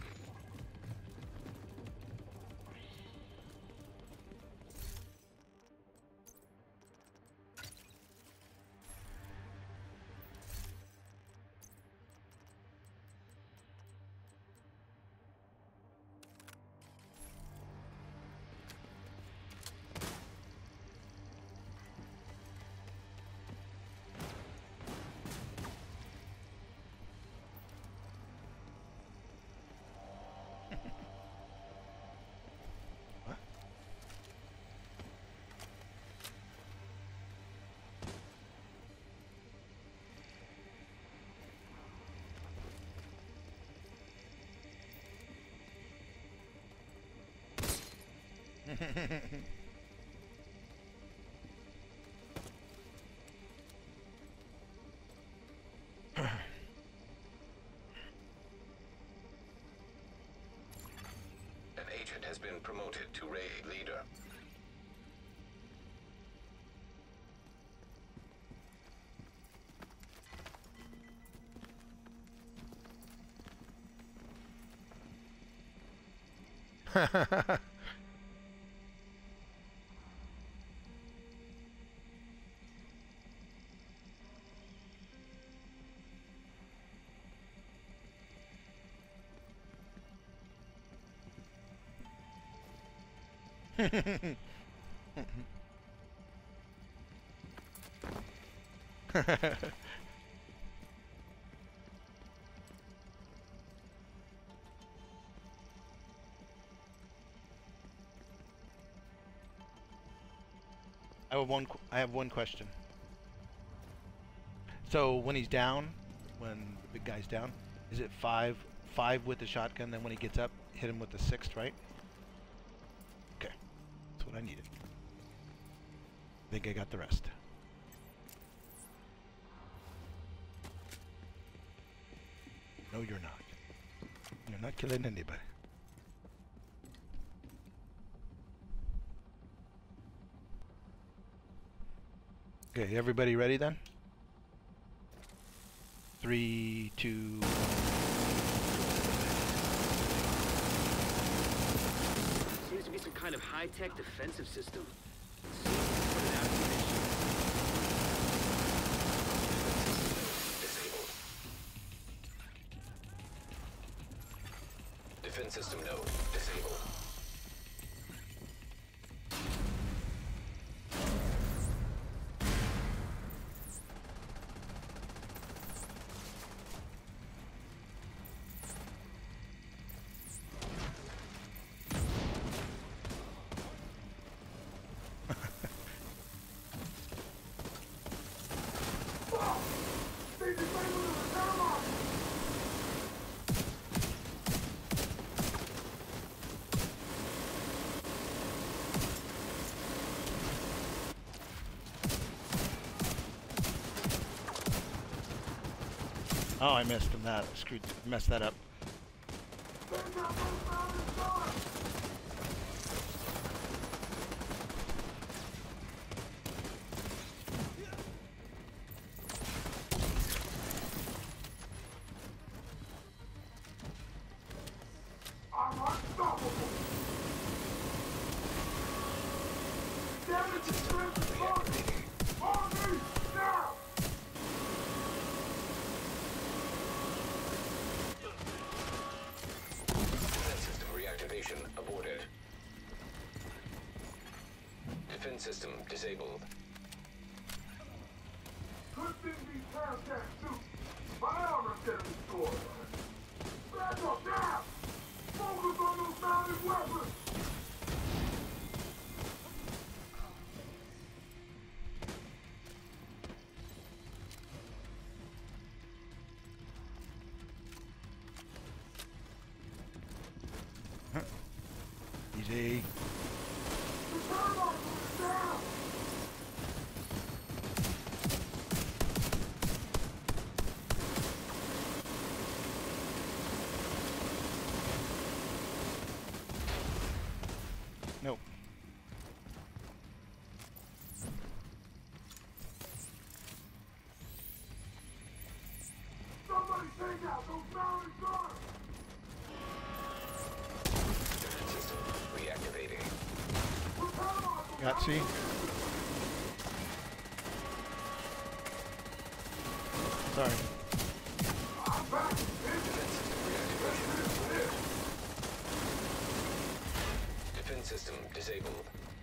An agent has been promoted to raid leader. I have one. qu- I have one question. So when he's down, when the big guy's down, is it five, five with the shotgun? Then when he gets up, hit him with the sixth, right? Okay, that's what I needed. I think I got the rest. No, you're not. You're not killing anybody. Okay, everybody ready then? Three, two, one. Seems to be some kind of high-tech defensive system. Seems to put it out of commission. Disabled. Defense system node disabled. Oh, I missed him that. Screwed, messed that up. Defense system reactivation aborted. Defense system disabled. Good thing these pounds can't shoot. My armor's getting restored. Back up now! Focus on those mounted weapons! Easy. The turbine is down! Nope. Got see? Sorry. Defense system disabled.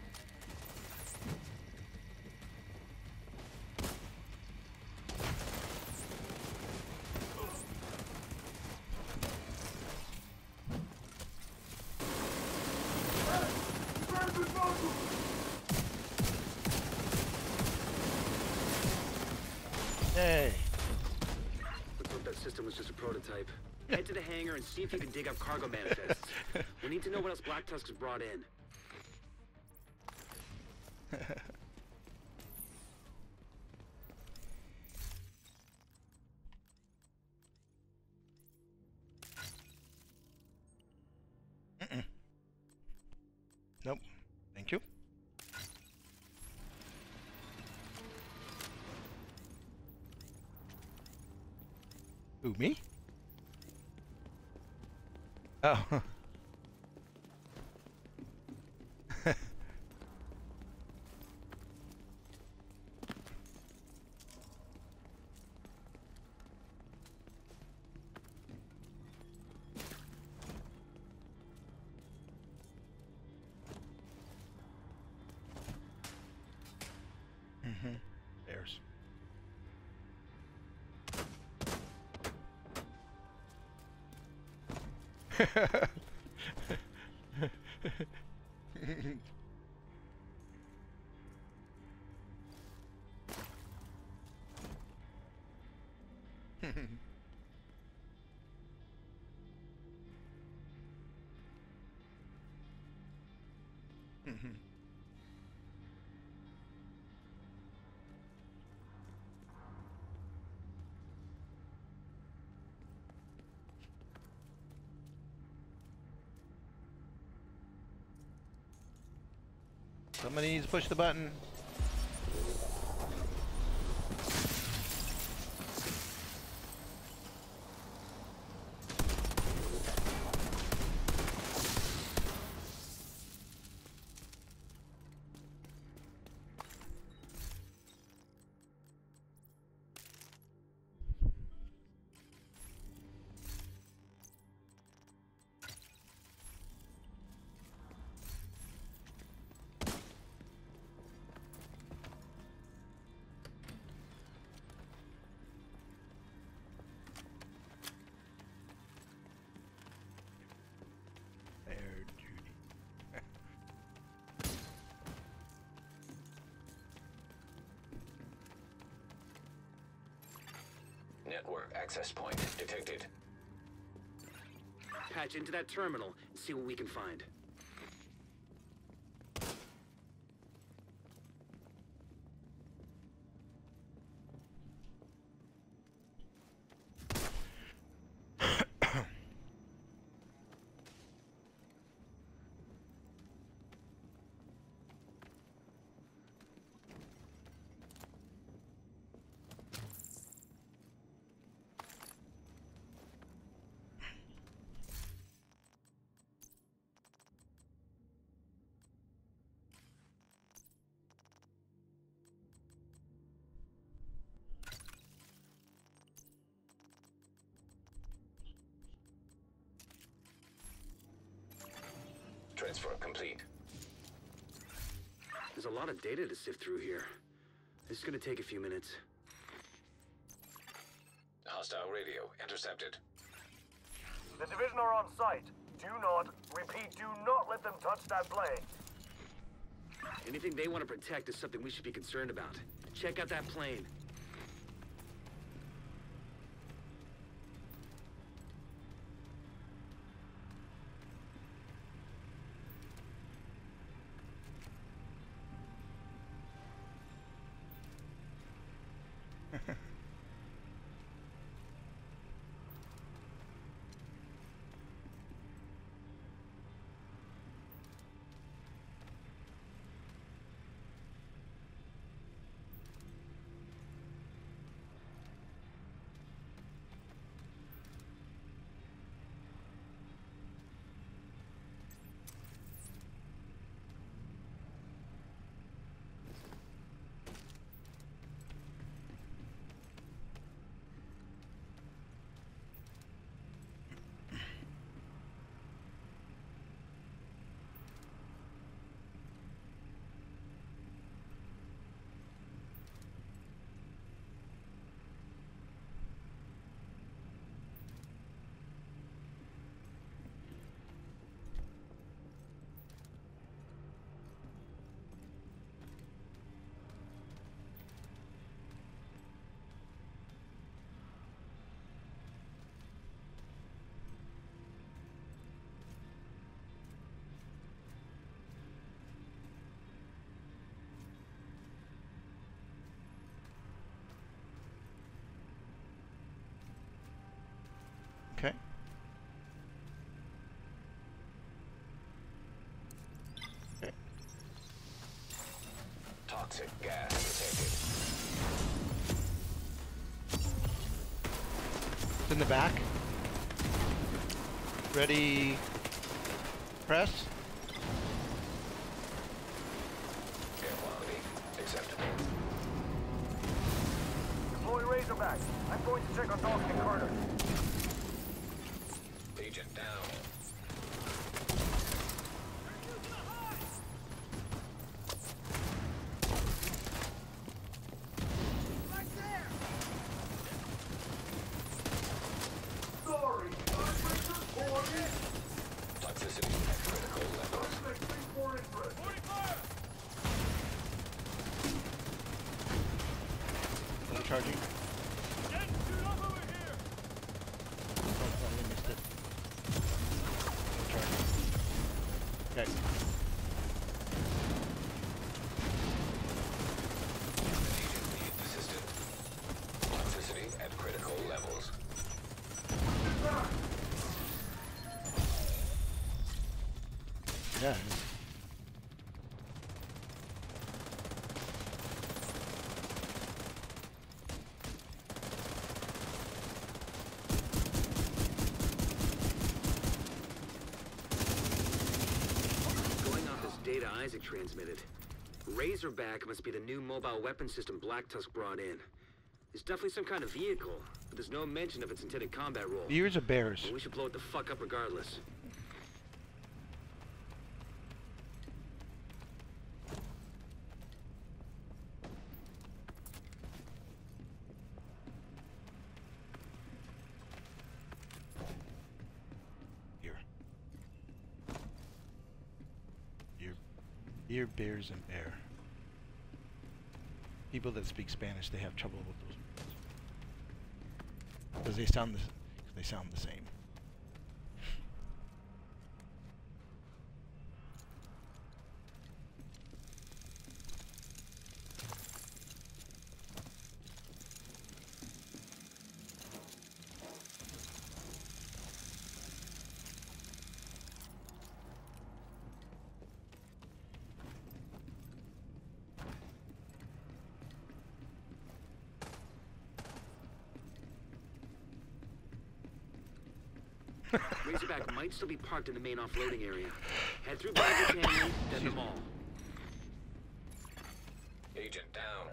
Hey. Looks like that system was just a prototype. Head to the hangar and see if you can dig up cargo manifests. We need to know what else Black Tusk has brought in. Mm-mm. Nope. Thank you. Who, me? Oh. Mm-hmm. There's. Somebody needs to push the button. Network access point detected. Patch into that terminal and see what we can find. Transfer complete. There's a lot of data to sift through here. This is gonna take a few minutes. Hostile radio intercepted. The division are on site. Do not, repeat, do not let them touch that plane. Anything they want to protect is something we should be concerned about. Check out that plane. in the back. Ready. Press. Air quality acceptable. Deploy Razorback. I'm going to check on Dawson and Carter. Agent down. Sorry, Earthbreaker, coordinate. Toxicity at critical levels. Suspect three four interest. Charging. Oh, oh, we missed it. No charging. Okay. Agent needs assistance. Toxicity at critical levels. Yeah. Going off this data Isaac transmitted, Razorback must be the new mobile weapon system Black Tusk brought in. It's definitely some kind of vehicle, but there's no mention of its intended combat role. Ears of bears. But we should blow it the fuck up regardless. Ear. Ear. Ear, bears, and bear. People that speak Spanish, they have trouble with those words because they sound the, they sound the same. Razorback might still be parked in the main offloading area. Head through Badger Canyon, then the mall. Agent down.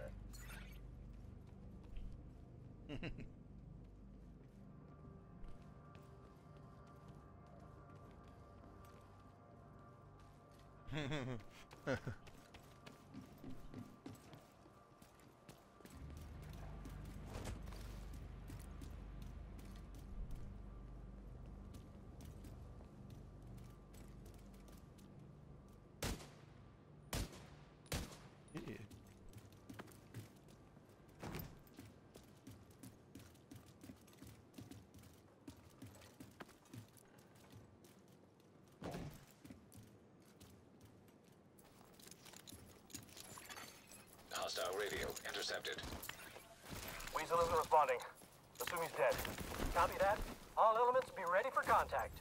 Idiot. Hostile radio intercepted. Weasel isn't responding. Assume he's dead. Copy that. All elements be ready for contact.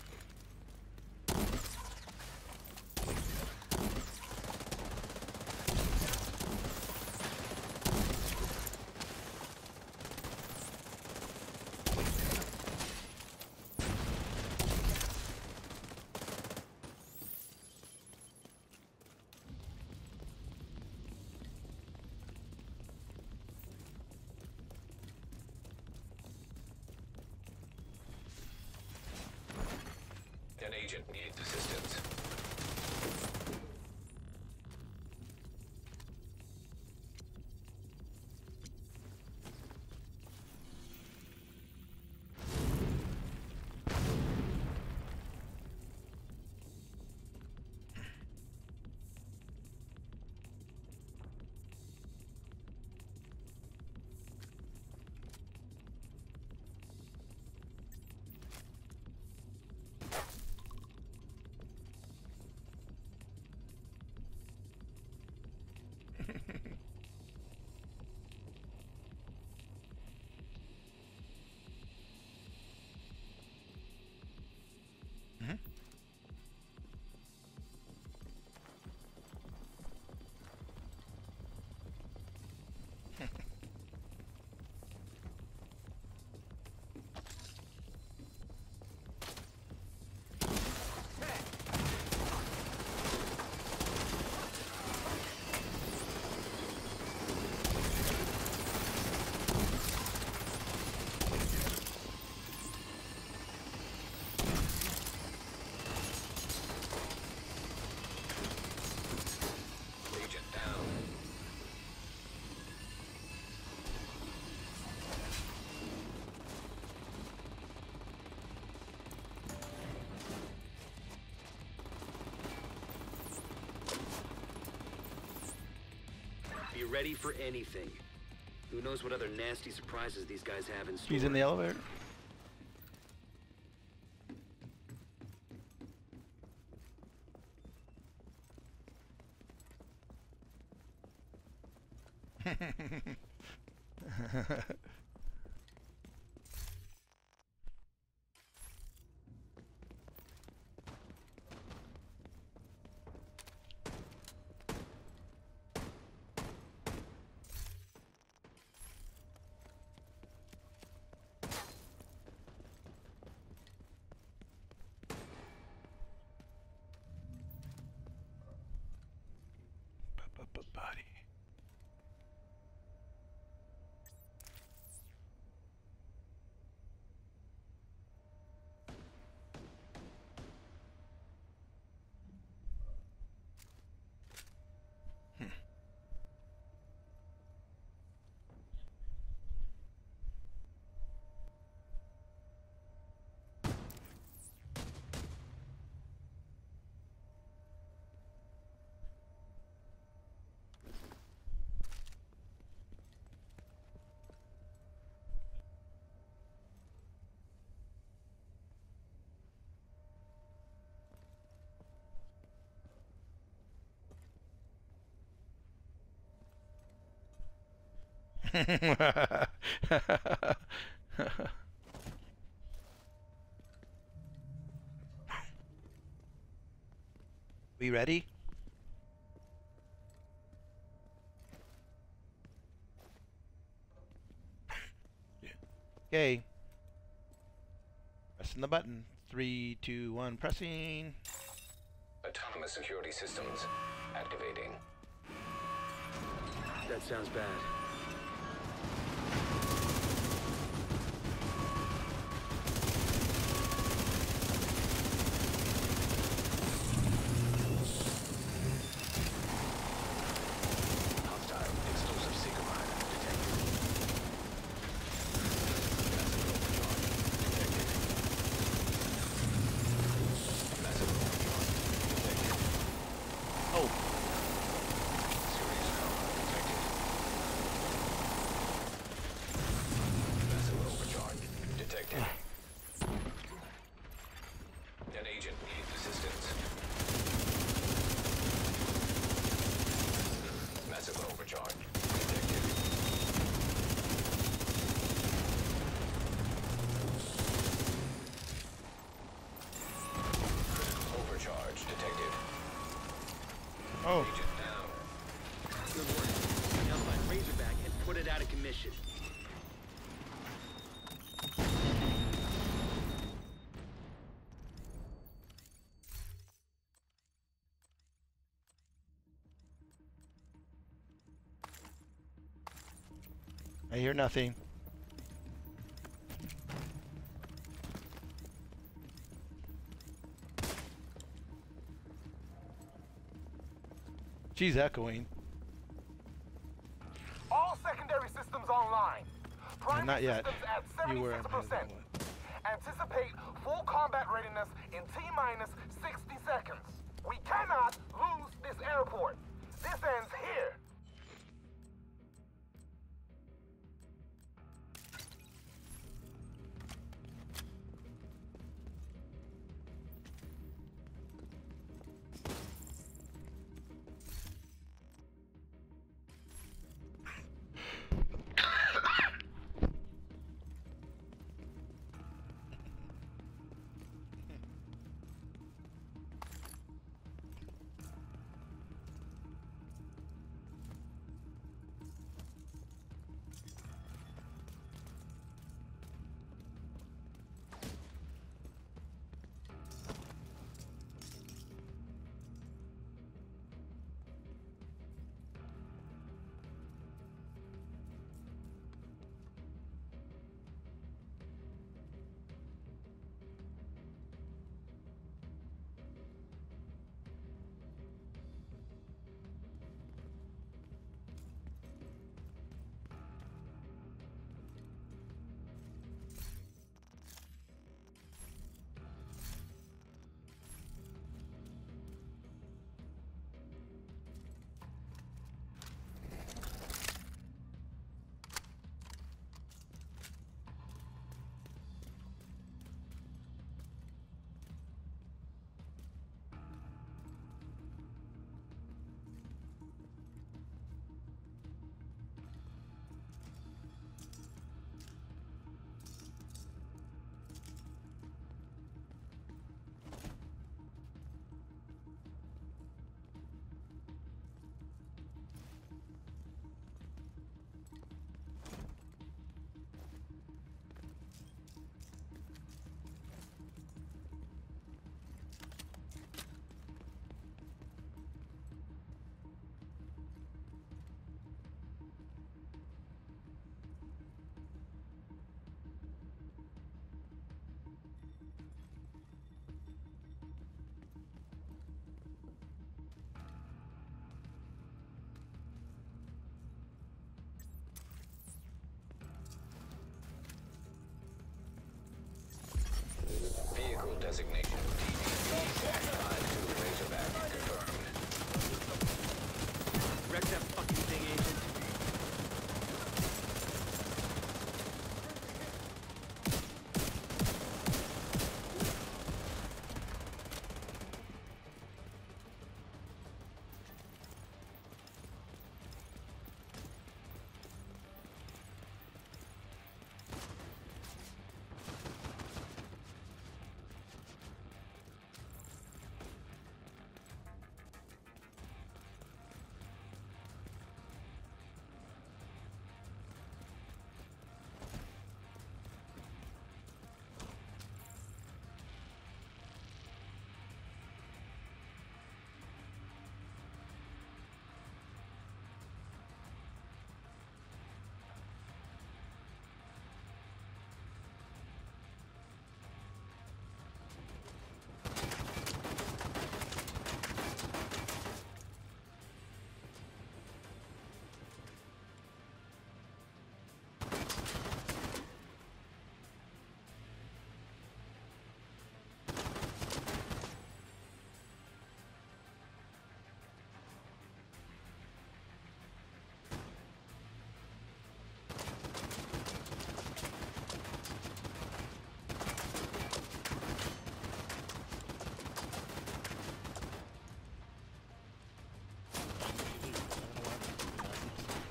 An agent needs assistance. ready for anything. Who knows what other nasty surprises these guys have in store. He's in the elevator. Body. We ready? Okay. Pressing the button. Three, two, one, pressing. Autonomous security systems activating. That sounds bad. Hostile explosive seeker mine detected. Massive overcharge detected. Massive overcharge detected. Oh. Serious trauma detected. Massive overcharge detected. An agent needs assistance. Massive overcharge detected. Critical overcharge detected. Oh. Agent down. Good work. Now find Razorback and put it out of commission. I hear nothing. She's echoing. All secondary systems online. Primary not yet. systems at You were seventy-six percent. Anticipate full combat readiness in T-minus sixty seconds. We cannot lose this airport. This ends here.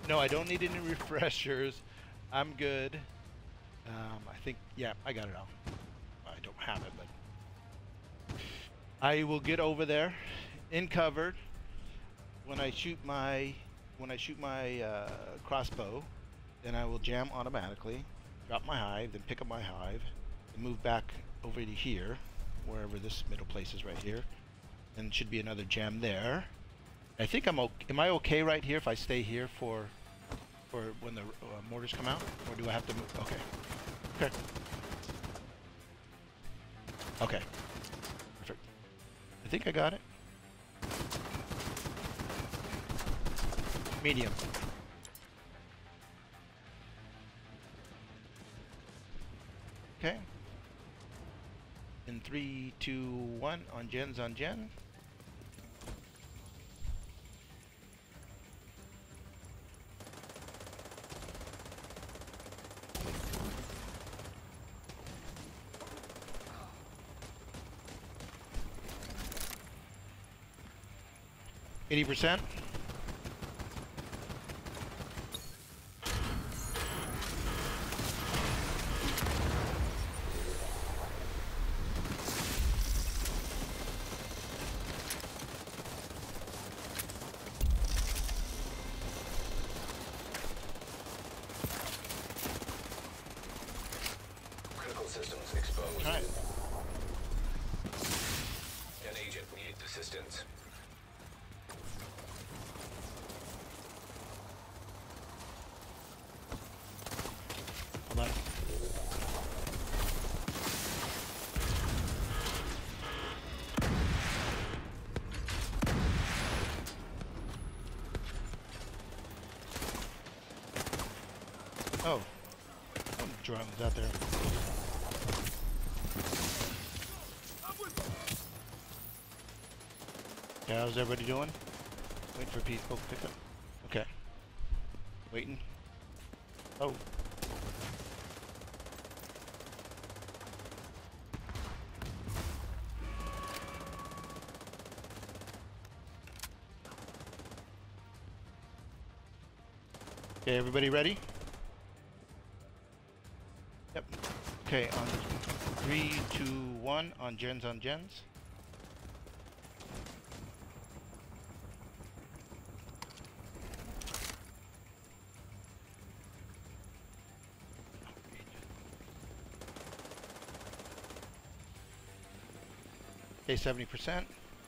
No, I don't need any refreshers. I'm good. Um, I think, yeah, I got it all. I don't have it, but I will get over there in cover when I shoot my when I shoot my uh, crossbow. Then I will jam automatically, drop my hive, then pick up my hive, and move back over to here, wherever this middle place is right here. And should be another jam there. I think I'm okay. Am I okay right here if I stay here for for when the uh, mortars come out, or do I have to move? Okay. Okay. Okay. Perfect. I think I got it. Medium. Okay. In three, two, one, on gens, on gen. Eighty percent. Critical systems exposed. All right. An agent needs assistance. Hold on. Oh, some drones out there. Yeah, how's everybody doing? Wait for people to pick up. Okay. Waiting. Oh. Okay, everybody ready? Yep. Okay, on three, two, one, on gens, on gens. Okay, seventy percent.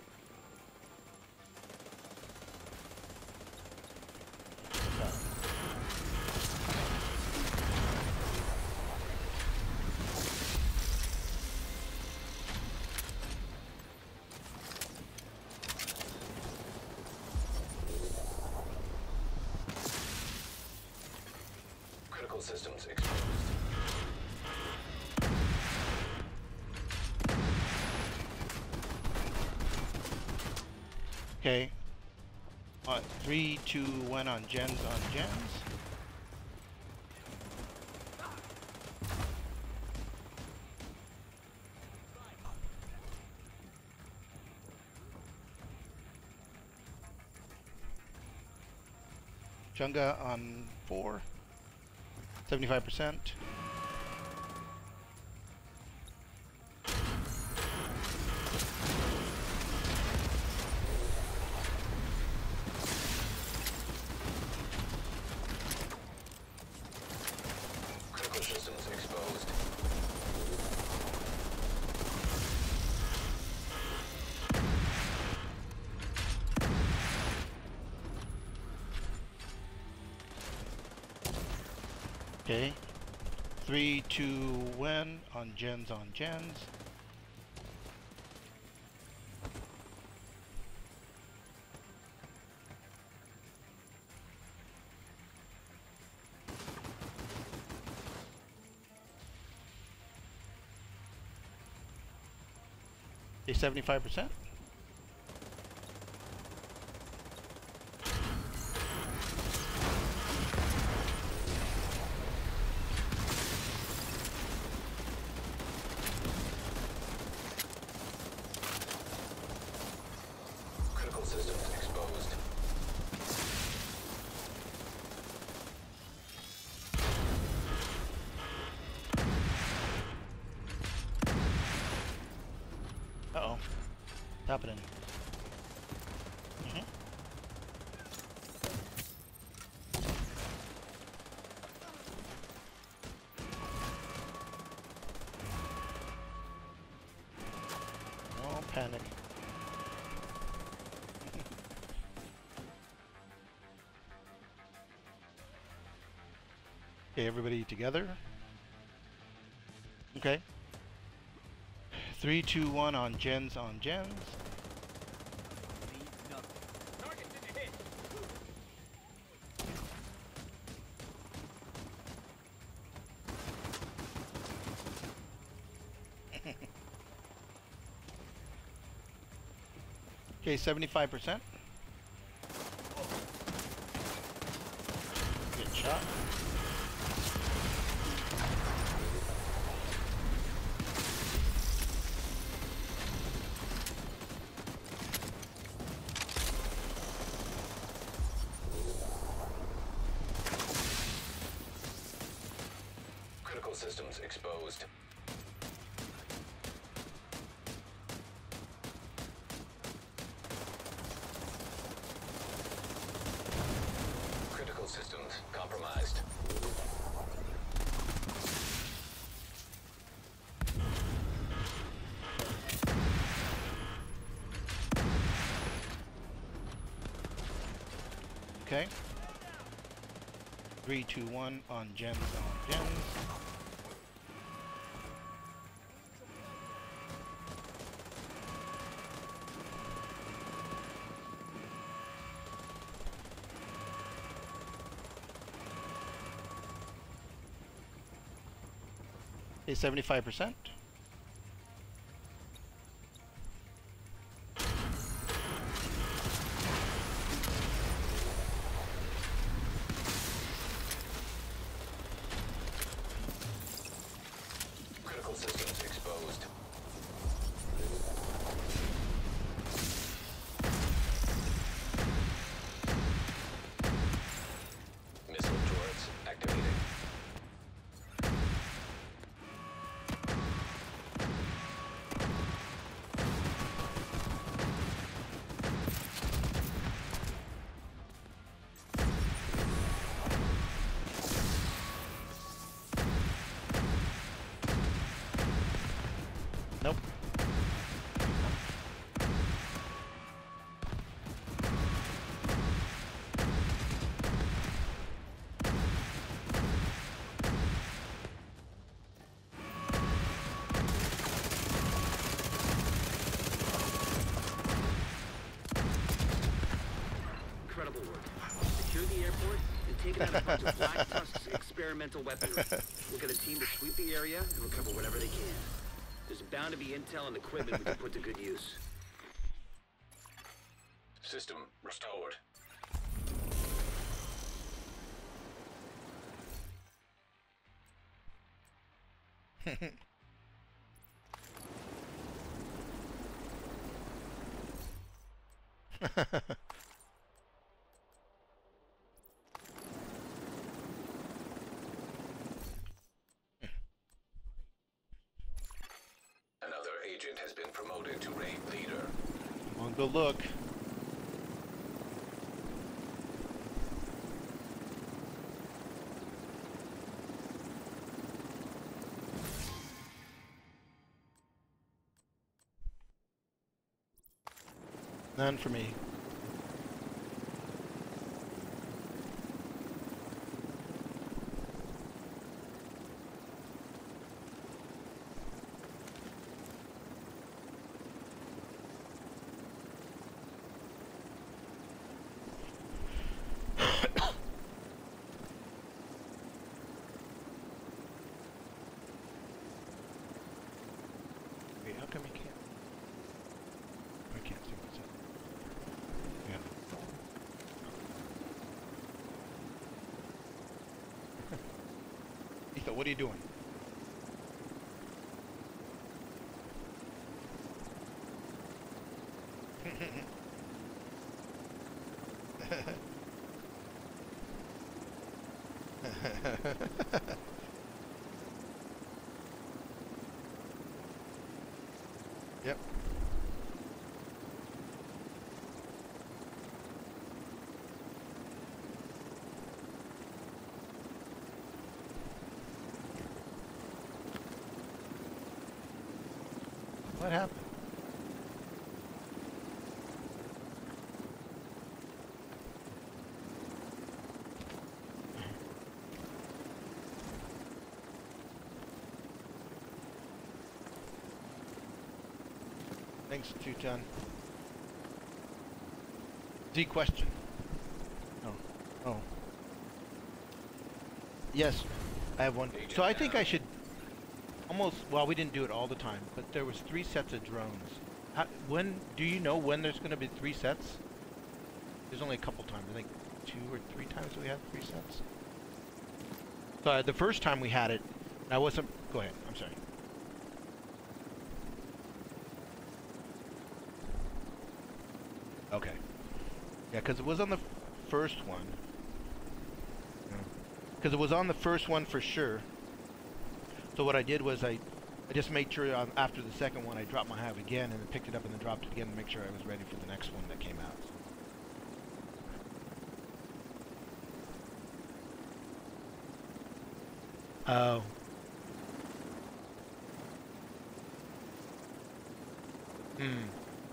Critical systems exposed. Okay. Uh, three, two, one on gens, on gens. Chunga on four. seventy-five percent. Critical systems exposed. Okay. Three, two, one on gens, on gens. Okay, seventy-five percent. Critical systems exposed. happening? Mm-hmm. No panic. Okay, everybody together. Okay. Three, two, one on gens on gens. Okay, seventy-five percent. Good shot. Critical systems exposed. Critical systems compromised. Okay. Three, two, one on gens on gens. Okay, seventy-five percent. Critical systems exposed. Missile turrets activated. Nope. Incredible work. Secure the airport and take out a bunch of Black Tusk's experimental weaponry. We'll get a team to sweep the area and recover whatever they can. There's bound to be intel and equipment we can put to good use. System restored. Another agent has been promoted to raid leader. One good look. None for me. Wait, how come you can't? I can't see what's up. Yeah. Ethan, what are you doing? Yep. What happened? Thanks, Two-Ton. Z question. Oh. Oh. Yes, I have one. So I think I should almost, well, we didn't do it all the time, but there was three sets of drones. How, when, do you know when there's going to be three sets? There's only a couple times, I think two or three times we had three sets. So uh, the first time we had it, I wasn't, go ahead, I'm sorry. Okay. Yeah, because it was on the first one. Because it was on the first one for sure. So what I did was I, I just made sure on, after the second one I dropped my hive again and then picked it up and then dropped it again to make sure I was ready for the next one that came out. Oh. Hmm.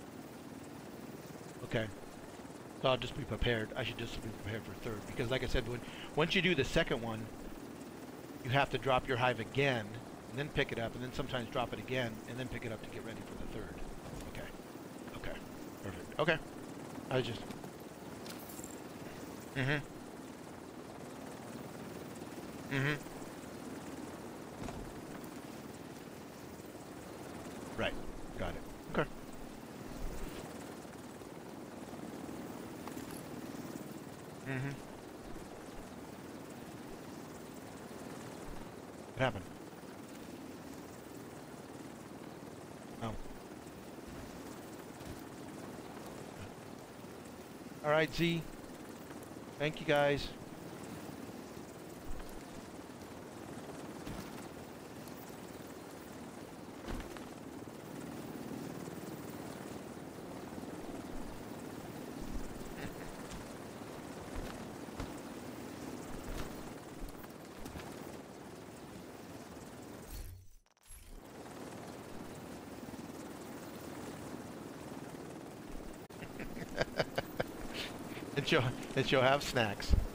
Okay. So I'll just be prepared. I should just be prepared for third. Because like I said, when once you do the second one, you have to drop your hive again, and then pick it up, and then sometimes drop it again, and then pick it up to get ready for the third. Okay. Okay. Perfect. Okay. I was just... Mm-hmm. Mm-hmm. Right. Got it. Okay. Mm-hmm. What happened? Oh. All right, Z. Thank you, guys. And she'll, and she'll have snacks.